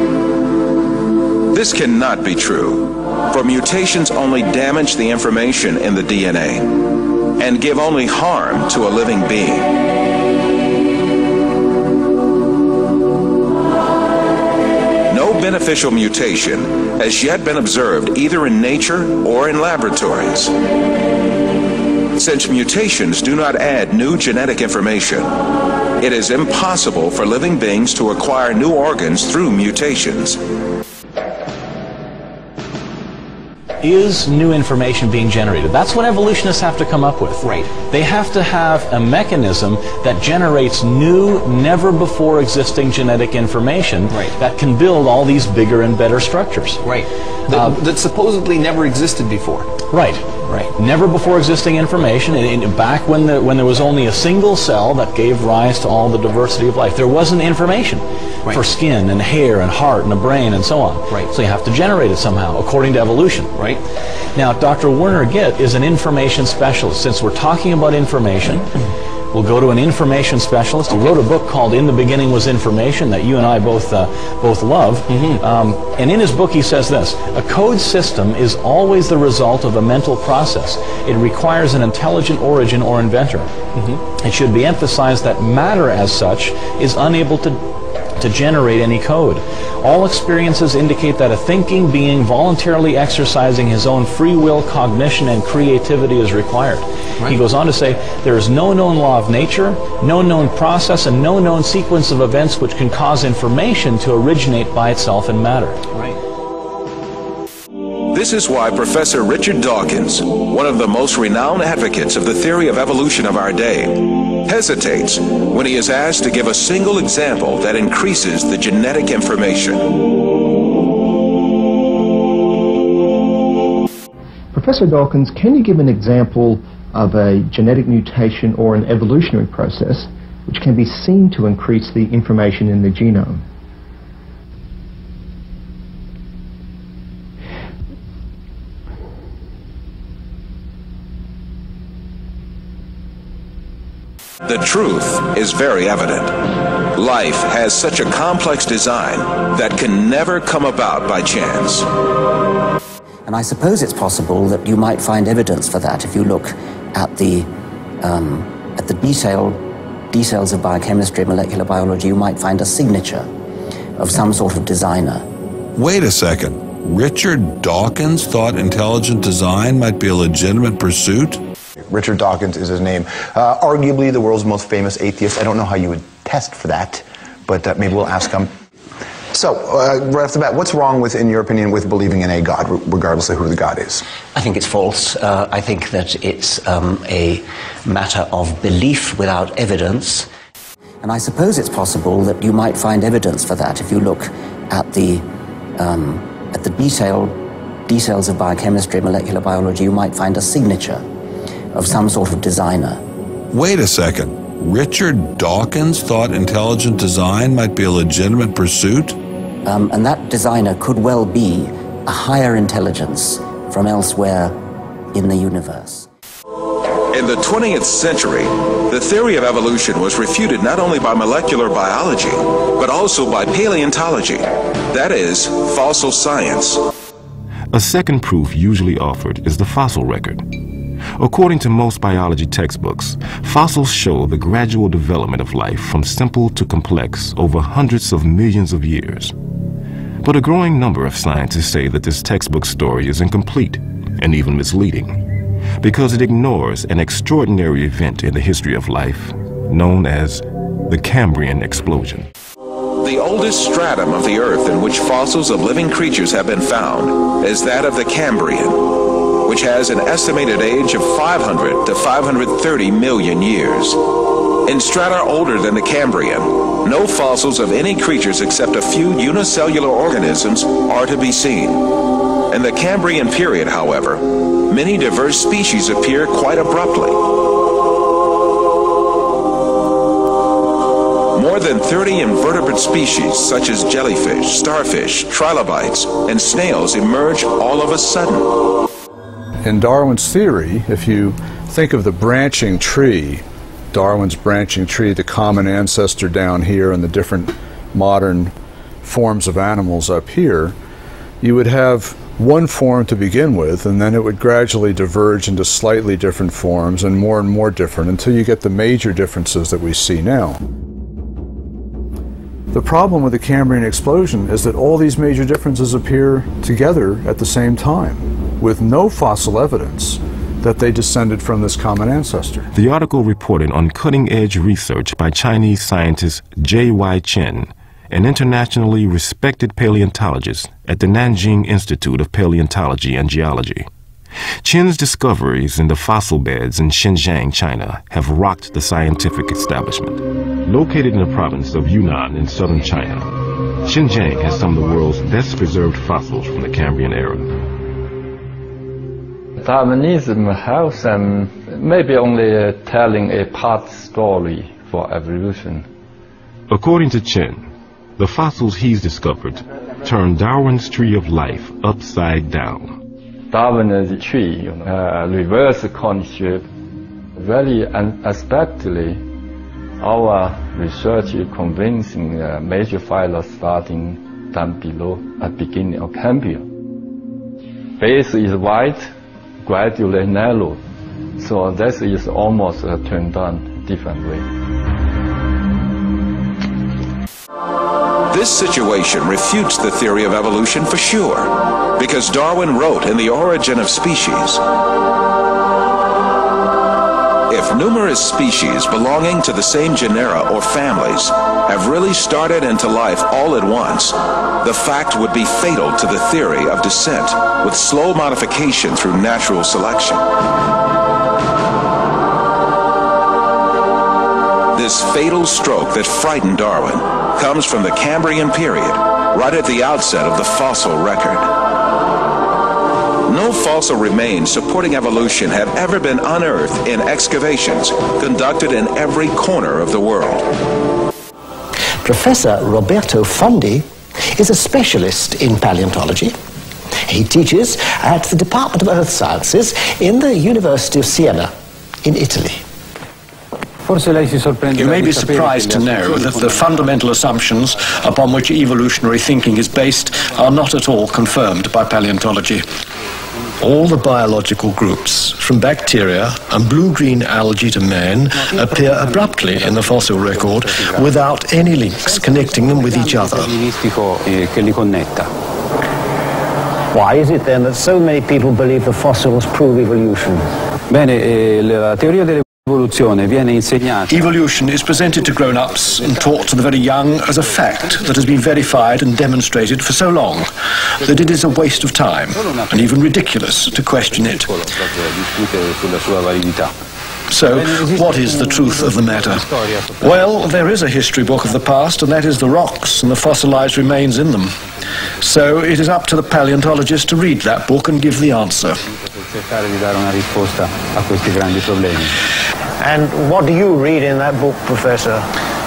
This cannot be true, for mutations only damage the information in the DNA and give only harm to a living being. No beneficial mutation has yet been observed either in nature or in laboratories. Since mutations do not add new genetic information, it is impossible for living beings to acquire new organs through mutations. Is new information being generated? That's what evolutionists have to come up with. Right. They have to have a mechanism that generates new, never before existing genetic information that can build all these bigger and better structures. Right. That supposedly never existed before. Right. Right. Never before existing information. Back when there was only a single cell that gave rise to all the diversity of life, there wasn't information for skin and hair and heart and a brain and so on. Right. So you have to generate it somehow, according to evolution. Right. Now, Dr. Werner Gitt is an information specialist. Since we're talking about information, will go to an information specialist. He wrote a book called In the Beginning Was Information that you and I both love. And in his book he says this: a code system is always the result of a mental process. It requires an intelligent origin or inventor. It should be emphasized that matter as such is unable to generate any code. All experiences indicate that a thinking being voluntarily exercising his own free will, cognition, and creativity is required. He goes on to say, there is no known law of nature, no known process, and no known sequence of events which can cause information to originate by itself in matter. This is why Professor Richard Dawkins, one of the most renowned advocates of the theory of evolution of our day, hesitates when he is asked to give a single example that increases the genetic information. Professor Dawkins, can you give an example of a genetic mutation or an evolutionary process which can be seen to increase the information in the genome? The truth is very evident. Life has such a complex design that can never come about by chance. And I suppose it's possible that you might find evidence for that if you look at the details of biochemistry, molecular biology. You might find a signature of some sort of designer. Wait a second. Richard Dawkins thought intelligent design might be a legitimate pursuit? Richard Dawkins is his name. Arguably the world's most famous atheist. I don't know how you would test for that, but maybe we'll ask him. So, right off the bat, what's wrong with, in your opinion, with believing in a God, regardless of who the God is? I think it's false. I think that it's a matter of belief without evidence. And I suppose it's possible that you might find evidence for that if you look at the details of biochemistry, molecular biology. You might find a signature of some sort of designer. Wait a second. Richard Dawkins thought intelligent design might be a legitimate pursuit? And that designer could well be a higher intelligence from elsewhere in the universe. In the 20th century, the theory of evolution was refuted not only by molecular biology, but also by paleontology, that is, fossil science. A second proof usually offered is the fossil record. According to most biology textbooks, fossils show the gradual development of life from simple to complex over hundreds of millions of years. But a growing number of scientists say that this textbook story is incomplete and even misleading, because it ignores an extraordinary event in the history of life known as the Cambrian explosion. The oldest stratum of the Earth in which fossils of living creatures have been found is that of the Cambrian, which has an estimated age of 500 to 530 million years. In strata older than the Cambrian, no fossils of any creatures except a few unicellular organisms are to be seen. In the Cambrian period, however, many diverse species appear quite abruptly. More than 30 invertebrate species, such as jellyfish, starfish, trilobites, and snails, emerge all of a sudden. In Darwin's theory, if you think of the branching tree, Darwin's branching tree, the common ancestor down here and the different modern forms of animals up here, you would have one form to begin with, and then it would gradually diverge into slightly different forms and more different until you get the major differences that we see now. The problem with the Cambrian explosion is that all these major differences appear together at the same time, with no fossil evidence that they descended from this common ancestor. The article reported on cutting-edge research by Chinese scientist J.Y. Chen, an internationally respected paleontologist at the Nanjing Institute of Paleontology and Geology. Chen's discoveries in the fossil beds in Xinjiang, China, have rocked the scientific establishment. Located in the province of Yunnan in southern China, Xinjiang has some of the world's best preserved fossils from the Cambrian era. Darwinism helps them maybe only telling a part story for evolution. According to Chen, the fossils he's discovered turn Darwin's tree of life upside down. Darwin's tree, reverse 孔学 Very unexpectedly, our research is convincing major phyla starting down below at beginning of Cambrian. Base is wide, gradually narrow, so this is almost turned on different way. This situation refutes the theory of evolution for sure, because Darwin wrote in The Origin of Species, if numerous species belonging to the same genera or families have really started into life all at once, the fact would be fatal to the theory of descent with slow modification through natural selection. This fatal stroke that frightened Darwin comes from the Cambrian period, right at the outset of the fossil record. No fossil remains supporting evolution have ever been unearthed in excavations conducted in every corner of the world. Professor Roberto Fondi is a specialist in paleontology. He teaches at the Department of Earth Sciences in the University of Siena in Italy. You may be surprised to know that the fundamental assumptions upon which evolutionary thinking is based are not at all confirmed by paleontology. All the biological groups, from bacteria and blue-green algae to man, appear abruptly in the fossil record without any links connecting them with each other. Why is it then that so many people believe the fossils prove evolution? Evolution is presented to grown-ups and taught to the very young as a fact that has been verified and demonstrated for so long that it is a waste of time and even ridiculous to question it. So, what is the truth of the matter? Well, there is a history book of the past, and that is the rocks and the fossilized remains in them. So it is up to the paleontologist to read that book and give the answer. And what do you read in that book, Professor?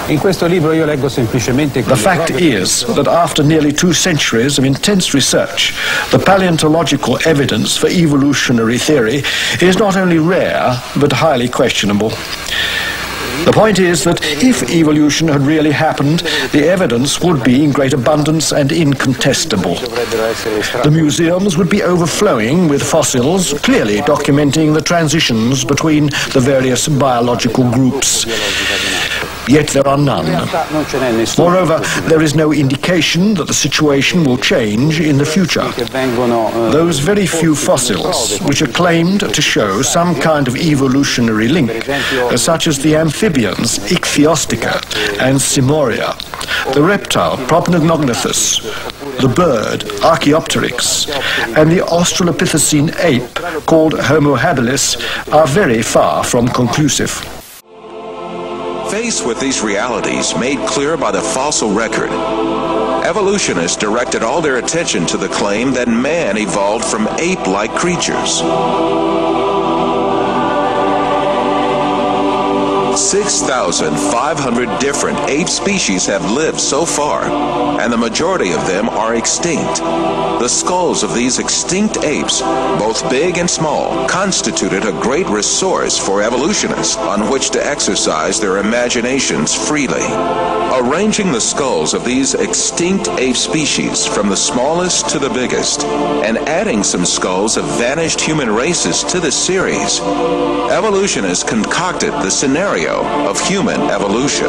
The fact is that after nearly 2 centuries of intense research, the paleontological evidence for evolutionary theory is not only rare, but highly questionable. The point is that if evolution had really happened, the evidence would be in great abundance and incontestable. The museums would be overflowing with fossils, clearly documenting the transitions between the various biological groups. Yet there are none. Moreover, there is no indication that the situation will change in the future. Those very few fossils which are claimed to show some kind of evolutionary link, such as the amphibians Ichthyostica and Simoria, the reptile Proplognathus, the bird Archaeopteryx, and the Australopithecine ape called Homo habilis, are very far from conclusive. Faced with these realities made clear by the fossil record, evolutionists directed all their attention to the claim that man evolved from ape-like creatures. 6,500 different ape species have lived so far, and the majority of them are extinct. The skulls of these extinct apes, both big and small, constituted a great resource for evolutionists on which to exercise their imaginations freely. Arranging the skulls of these extinct ape species from the smallest to the biggest, and adding some skulls of vanished human races to the series, evolutionists concocted the scenario of human evolution.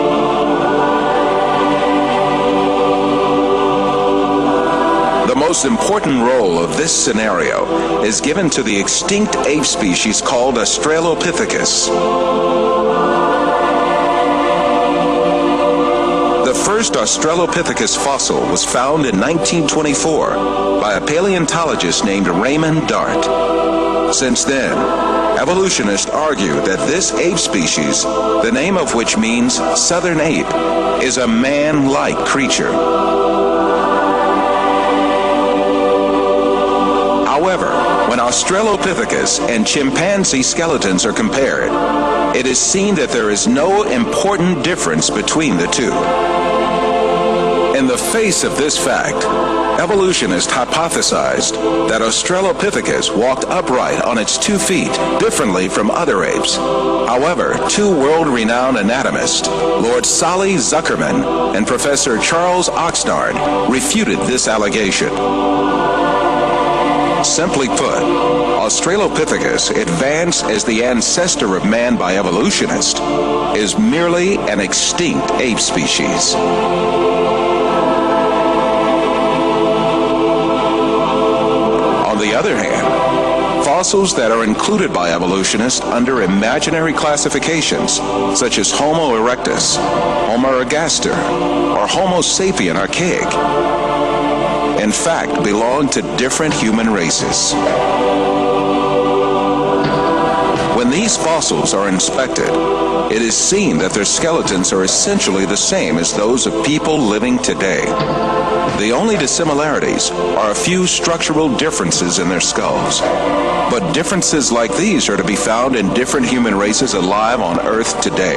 The most important role of this scenario is given to the extinct ape species called Australopithecus. The first Australopithecus fossil was found in 1924 by a paleontologist named Raymond Dart. Since then, evolutionists argue that this ape species, the name of which means southern ape, is a man-like creature. However, when Australopithecus and chimpanzee skeletons are compared, it is seen that there is no important difference between the two. In the face of this fact, Evolutionists hypothesized that Australopithecus walked upright on its 2 feet, differently from other apes. However, 2 world-renowned anatomists, Lord Solly Zuckerman and Professor Charles Oxnard, refuted this allegation. Simply put, Australopithecus, advanced as the ancestor of man by evolutionists, is merely an extinct ape species. On the other hand, fossils that are included by evolutionists under imaginary classifications, such as Homo erectus, Homo ergaster, or Homo sapien archaic, in fact, belong to different human races. When these fossils are inspected, it is seen that their skeletons are essentially the same as those of people living today. The only dissimilarities are a few structural differences in their skulls. But differences like these are to be found in different human races alive on Earth today.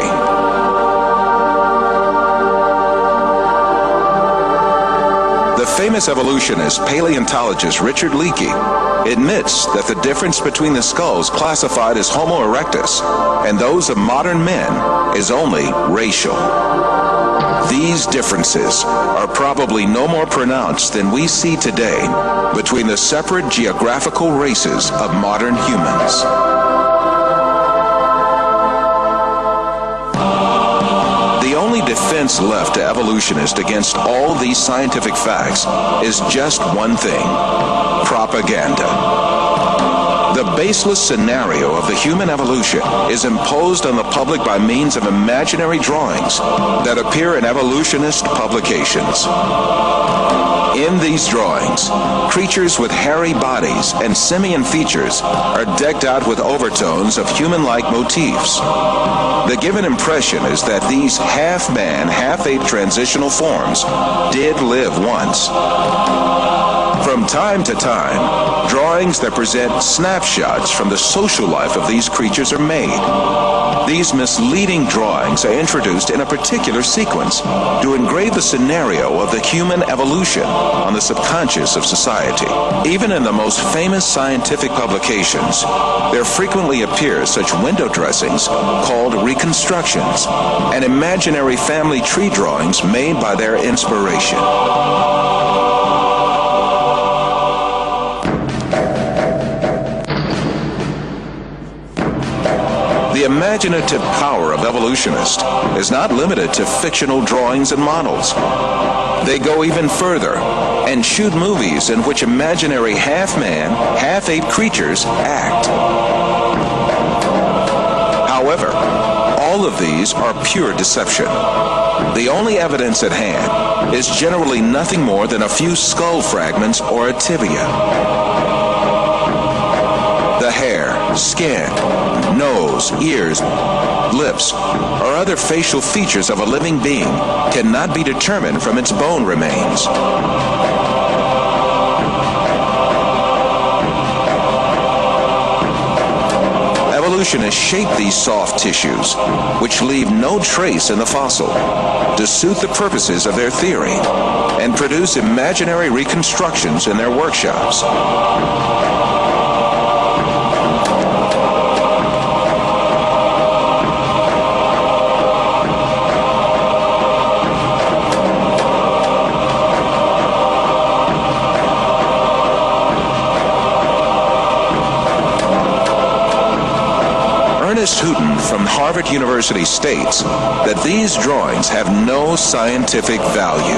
The famous evolutionist paleontologist Richard Leakey admits that the difference between the skulls classified as Homo erectus and those of modern men is only racial. These differences are probably no more pronounced than we see today between the separate geographical races of modern humans. The only defense left to evolutionists against all these scientific facts is just one thing: propaganda. The baseless scenario of the human evolution is imposed on the public by means of imaginary drawings that appear in evolutionist publications. In these drawings, creatures with hairy bodies and simian features are decked out with overtones of human-like motifs. The given impression is that these half-man, half-ape transitional forms did live once. From time to time, drawings that present snapshots from the social life of these creatures are made. These misleading drawings are introduced in a particular sequence to engrave the scenario of the human evolution on the subconscious of society. Even in the most famous scientific publications, there frequently appear such window dressings called reconstructions and imaginary family tree drawings made by their inspiration. The imaginative power of evolutionists is not limited to fictional drawings and models. They go even further and shoot movies in which imaginary half-man, half-ape creatures act. However, all of these are pure deception. The only evidence at hand is generally nothing more than a few skull fragments or a tibia. The hair, skin, nose, ears, lips, or other facial features of a living being cannot be determined from its bone remains. Evolutionists shape these soft tissues, which leave no trace in the fossil, to suit the purposes of their theory, and produce imaginary reconstructions in their workshops. Ernest Houghton from Harvard University states that these drawings have no scientific value.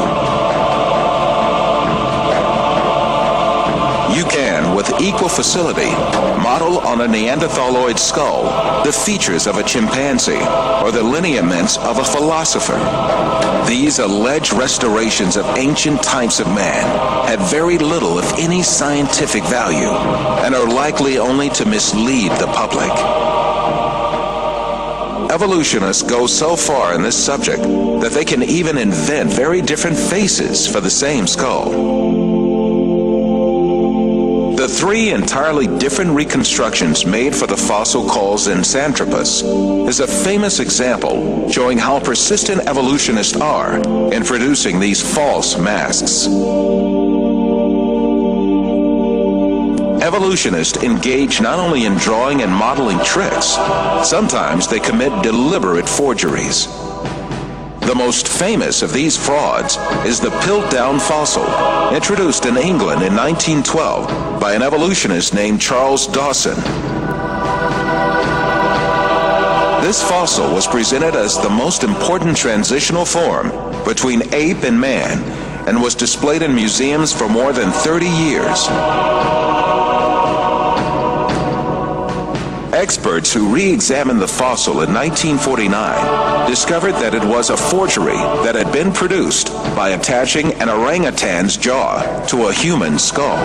You can, with equal facility, model on a Neanderthaloid skull the features of a chimpanzee or the lineaments of a philosopher. These alleged restorations of ancient types of man have very little, if any, scientific value and are likely only to mislead the public. Evolutionists go so far in this subject that they can even invent very different faces for the same skull. The 3 entirely different reconstructions made for the fossil called Zinjanthropus is a famous example showing how persistent evolutionists are in producing these false masks. evolutionists engage not only in drawing and modeling tricks, sometimes they commit deliberate forgeries. The most famous of these frauds is the Piltdown fossil, introduced in England in 1912 by an evolutionist named Charles Dawson. This fossil was presented as the most important transitional form between ape and man and was displayed in museums for more than 30 years. Experts who re-examined the fossil in 1949 discovered that it was a forgery that had been produced by attaching an orangutan's jaw to a human skull.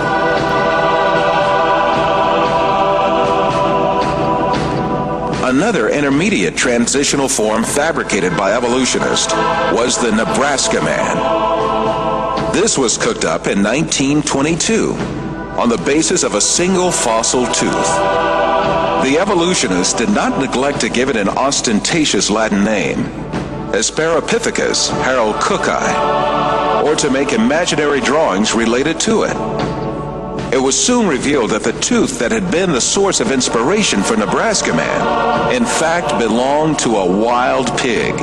Another intermediate transitional form fabricated by evolutionists was the Nebraska Man. This was cooked up in 1922 on the basis of a single fossil tooth. The evolutionists did not neglect to give it an ostentatious Latin name, Hesperopithecus haroldcooki, or to make imaginary drawings related to it. It was soon revealed that the tooth that had been the source of inspiration for Nebraska Man, in fact, belonged to a wild pig.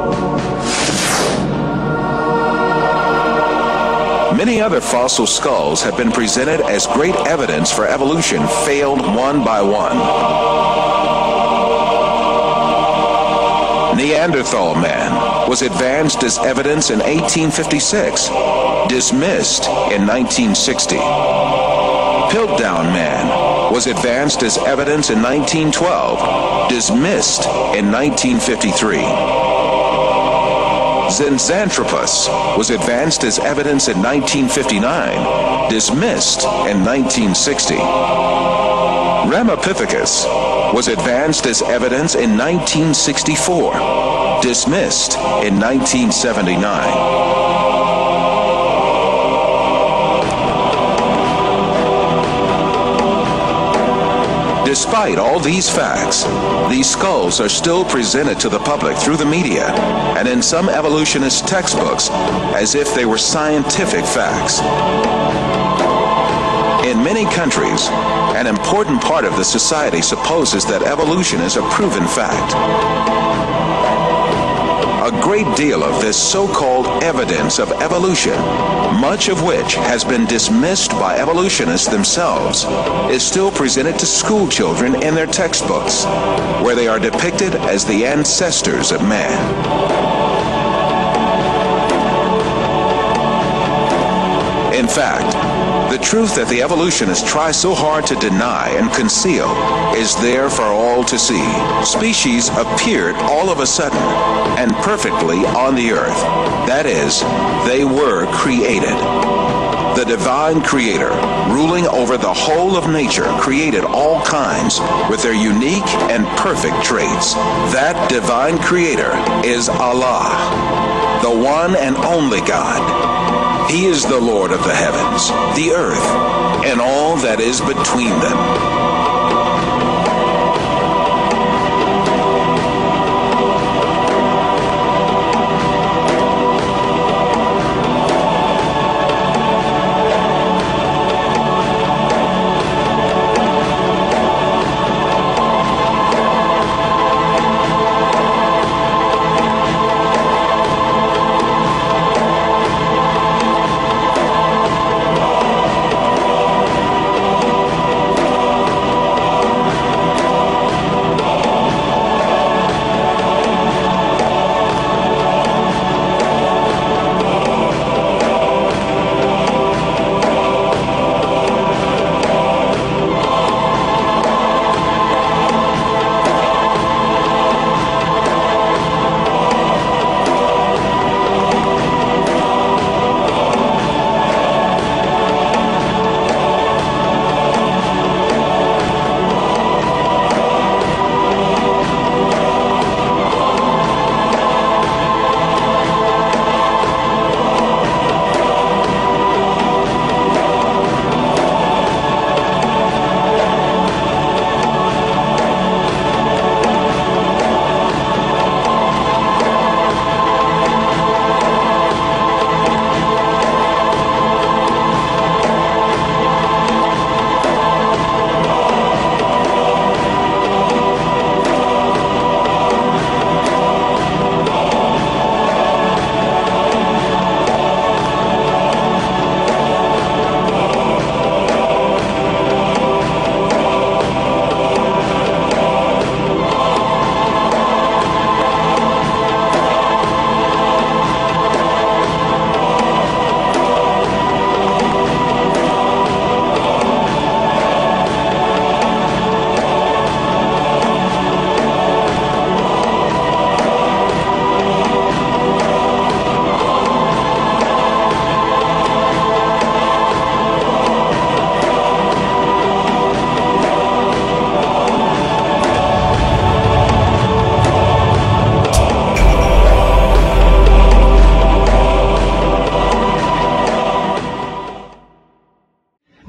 Many other fossil skulls have been presented as great evidence for evolution, failed one by one. Neanderthal Man was advanced as evidence in 1856, dismissed in 1960. Piltdown Man was advanced as evidence in 1912, dismissed in 1953. Zinjanthropus was advanced as evidence in 1959, dismissed in 1960. Ramapithecus was advanced as evidence in 1964, dismissed in 1979. Despite all these facts, these skulls are still presented to the public through the media and in some evolutionist textbooks as if they were scientific facts. In many countries, an important part of the society supposes that evolution is a proven fact. A great deal of this so-called evidence of evolution, much of which has been dismissed by evolutionists themselves, is still presented to school children in their textbooks, where they are depicted as the ancestors of man. In fact, the truth that the evolutionists try so hard to deny and conceal is there for all to see. Species appeared all of a sudden and perfectly on the earth. That is, they were created. The divine creator, ruling over the whole of nature, created all kinds with their unique and perfect traits. That divine creator is Allah, the one and only God. He is the Lord of the heavens, the earth, and all that is between them.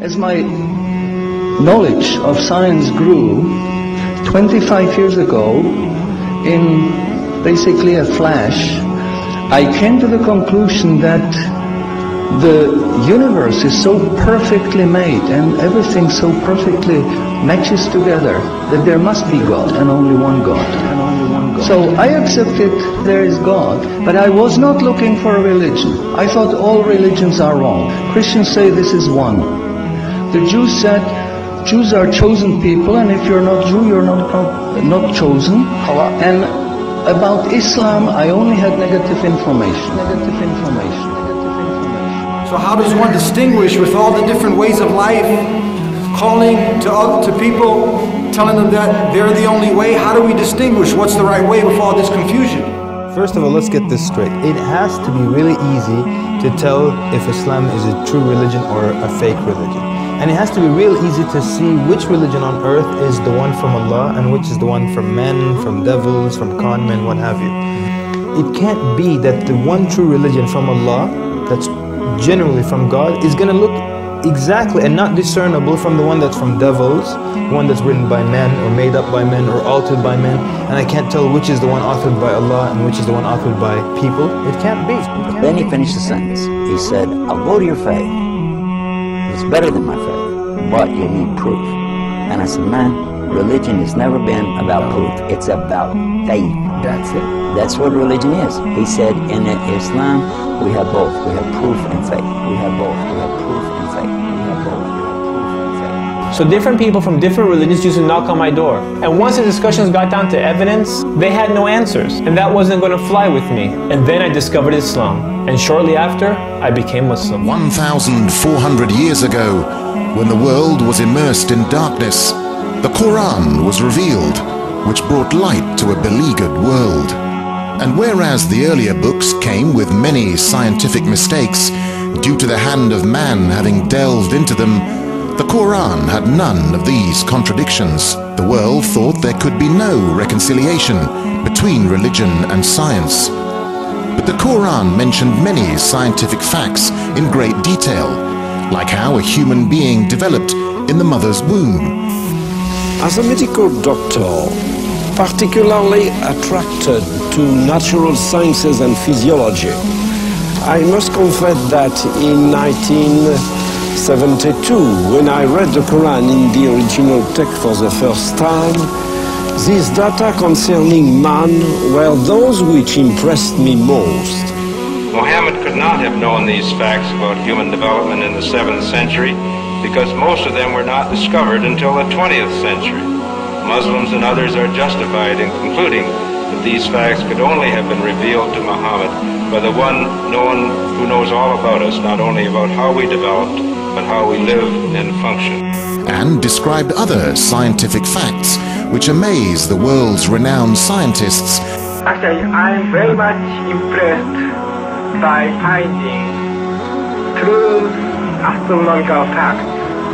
As my knowledge of science grew, 25 years ago, in basically a flash, I came to the conclusion that the universe is so perfectly made and everything so perfectly matches together that there must be God and only one God. So I accepted there is God, but I was not looking for a religion. I thought all religions are wrong. Christians say this is one. The Jews said Jews are chosen people, and if you're not Jew, you're not chosen. And about Islam, I only had negative information. So how does one distinguish with all the different ways of life, calling to people, telling them that they're the only way? How do we distinguish what's the right way with all this confusion? First of all, let's get this straight. It has to be really easy to tell if Islam is a true religion or a fake religion. And it has to be real easy to see which religion on earth is the one from Allah and which is the one from men, from devils, from con men, what have you. It can't be that the one true religion from Allah, that's generally from God, is going to look exactly and not discernible from the one that's from devils, the one that's written by men or made up by men or altered by men, and I can't tell which is the one authored by Allah and which is the one authored by people. It can't be. Then he finished the sentence. He said, I'll go to your faith. It's better than my faith, but you need proof. And I said, man, religion has never been about proof. It's about faith. That's it. That's what religion is. He said, in Islam, we have both. We have proof and faith. We have both. We have proof and faith. We have both. We have proof and faith. So different people from different religions used to knock on my door. And once the discussions got down to evidence, they had no answers. And that wasn't going to fly with me. And then I discovered Islam. And shortly after, I became Muslim. 1,400 years ago, when the world was immersed in darkness, the Quran was revealed, which brought light to a beleaguered world. And whereas the earlier books came with many scientific mistakes, due to the hand of man having delved into them, the Quran had none of these contradictions. The world thought there could be no reconciliation between religion and science. But the Quran mentioned many scientific facts in great detail, like how a human being developed in the mother's womb. As a medical doctor, particularly attracted to natural sciences and physiology, I must confess that in 1972, when I read the Quran in the original text for the first time, these data concerning man were those which impressed me most. Muhammad could not have known these facts about human development in the 7th century because most of them were not discovered until the 20th century. Muslims and others are justified in concluding that these facts could only have been revealed to Muhammad by the one who knows all about us, not only about how we developed, but how we live and function. And described other scientific facts which amaze the world's renowned scientists. Actually, I'm very much impressed by finding true astronomical facts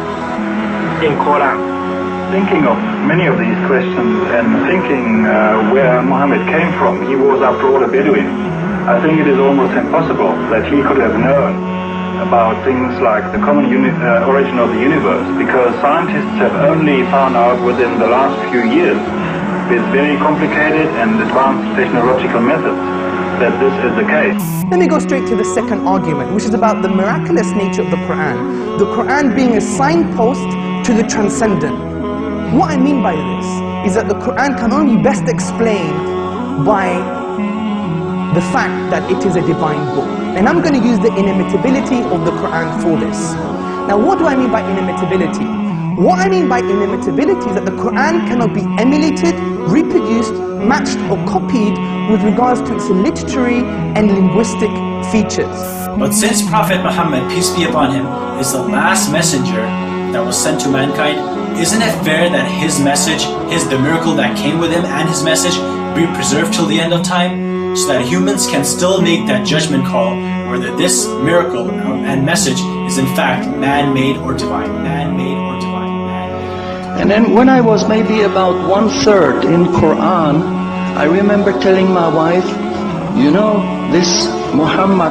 in Quran. Thinking of many of these questions and thinking where Muhammad came from, he was after all a Bedouin. I think it is almost impossible that he could have known about things like the common origin of the universe, because scientists have only found out within the last few years, with very complicated and advanced technological methods, that this is the case. Let me go straight to the second argument, which is about the miraculous nature of the Quran. The Quran being a signpost to the transcendent. What I mean by this is that the Quran can only best explained by the fact that it is a divine book. And I'm going to use the inimitability of the Quran for this. Now, what do I mean by inimitability? What I mean by inimitability is that the Quran cannot be emulated, reproduced, matched or copied with regards to its literary and linguistic features. But since Prophet Muhammad, peace be upon him, is the last messenger that was sent to mankind, isn't it fair that his message, the miracle that came with him and his message be preserved till the end of time, so that humans can still make that judgment call whether this miracle and message is in fact man-made or divine, man-made or divine, man-made. And then when I was maybe about 1/3 in Quran, I remember telling my wife, you know, this Muhammad,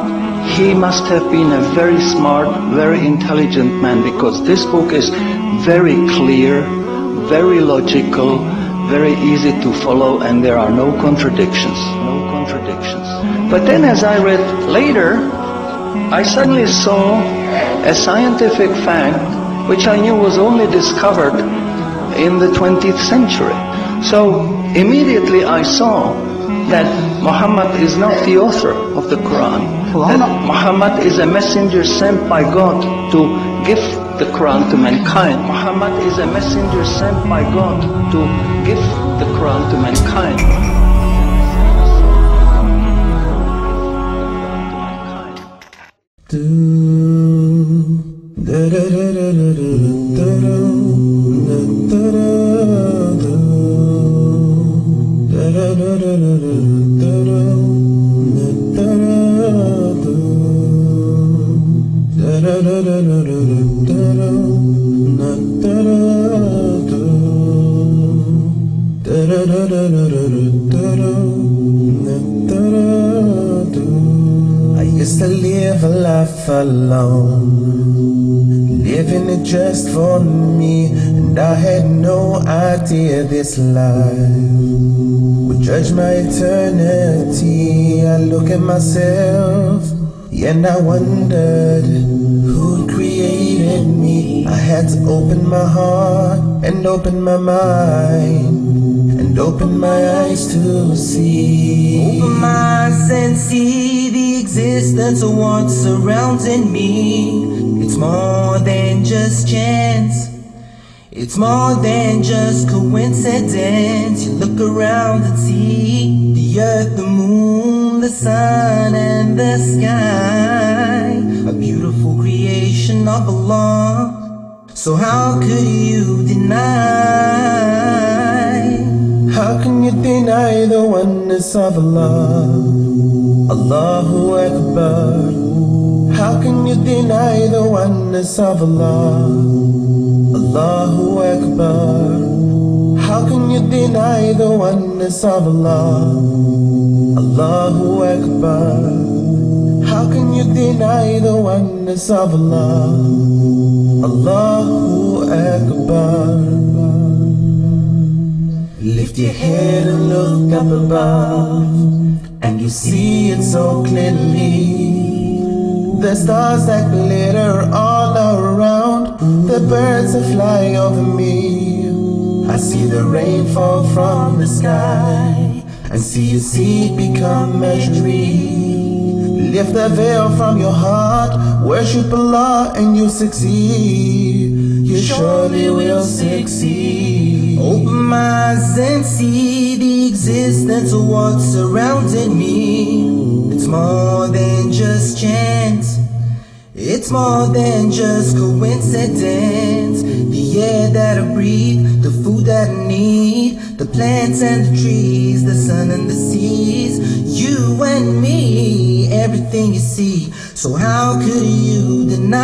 he must have been a very smart, very intelligent man, because this book is very clear, very logical, very easy to follow, and there are no contradictions. No contradictions. But then as I read later, I suddenly saw a scientific fact which I knew was only discovered in the 20th century. So immediately I saw that Muhammad is not the author of the Quran. That Muhammad is a messenger sent by God to give the Quran to mankind. Muhammad is a messenger sent by God to give the Quran to mankind. I used to live a life alone, living it just for me, and I had no idea this life would judge my eternity. I look at myself, and I wondered who created me. I had to open my heart and open my mind and open my eyes to see. Open my eyes and see the existence of what's surrounding me. It's more than just chance, it's more than just coincidence. You look around and see the earth, the moon, the sun and the sky, a beautiful creation of Allah. So how could you deny? How can you deny the oneness of Allah? Allahu Akbar. How can you deny the oneness of Allah? Allahu Akbar. How can you deny the oneness of Allah? Allahu Akbar. How can you deny the oneness of Allah? Allahu Akbar. Lift your head and look up above, and you see it so clearly. The stars that glitter all around, the birds are flying over me. I see the rain fall from the sky, and see a seed become a tree. Lift the veil from your heart, worship Allah and you succeed. You surely will succeed. Open my eyes and see the existence of what's surrounding me. It's more than just chance, it's more than just coincidence. The air that I breathe, the food that I need, the plants and the trees, the sun and the seas, you and me, everything you see. So how could you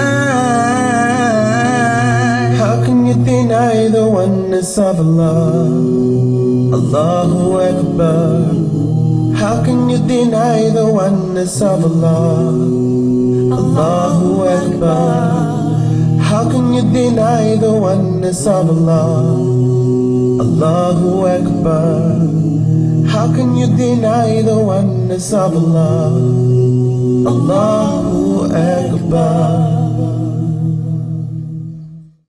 deny? How can you deny the oneness of Allah? Allahu Akbar. How can you deny the oneness of Allah? Allahu Akbar. How can you deny the oneness of Allah? Allahu Akbar. How can you deny the oneness of Allah? Allahu Akbar.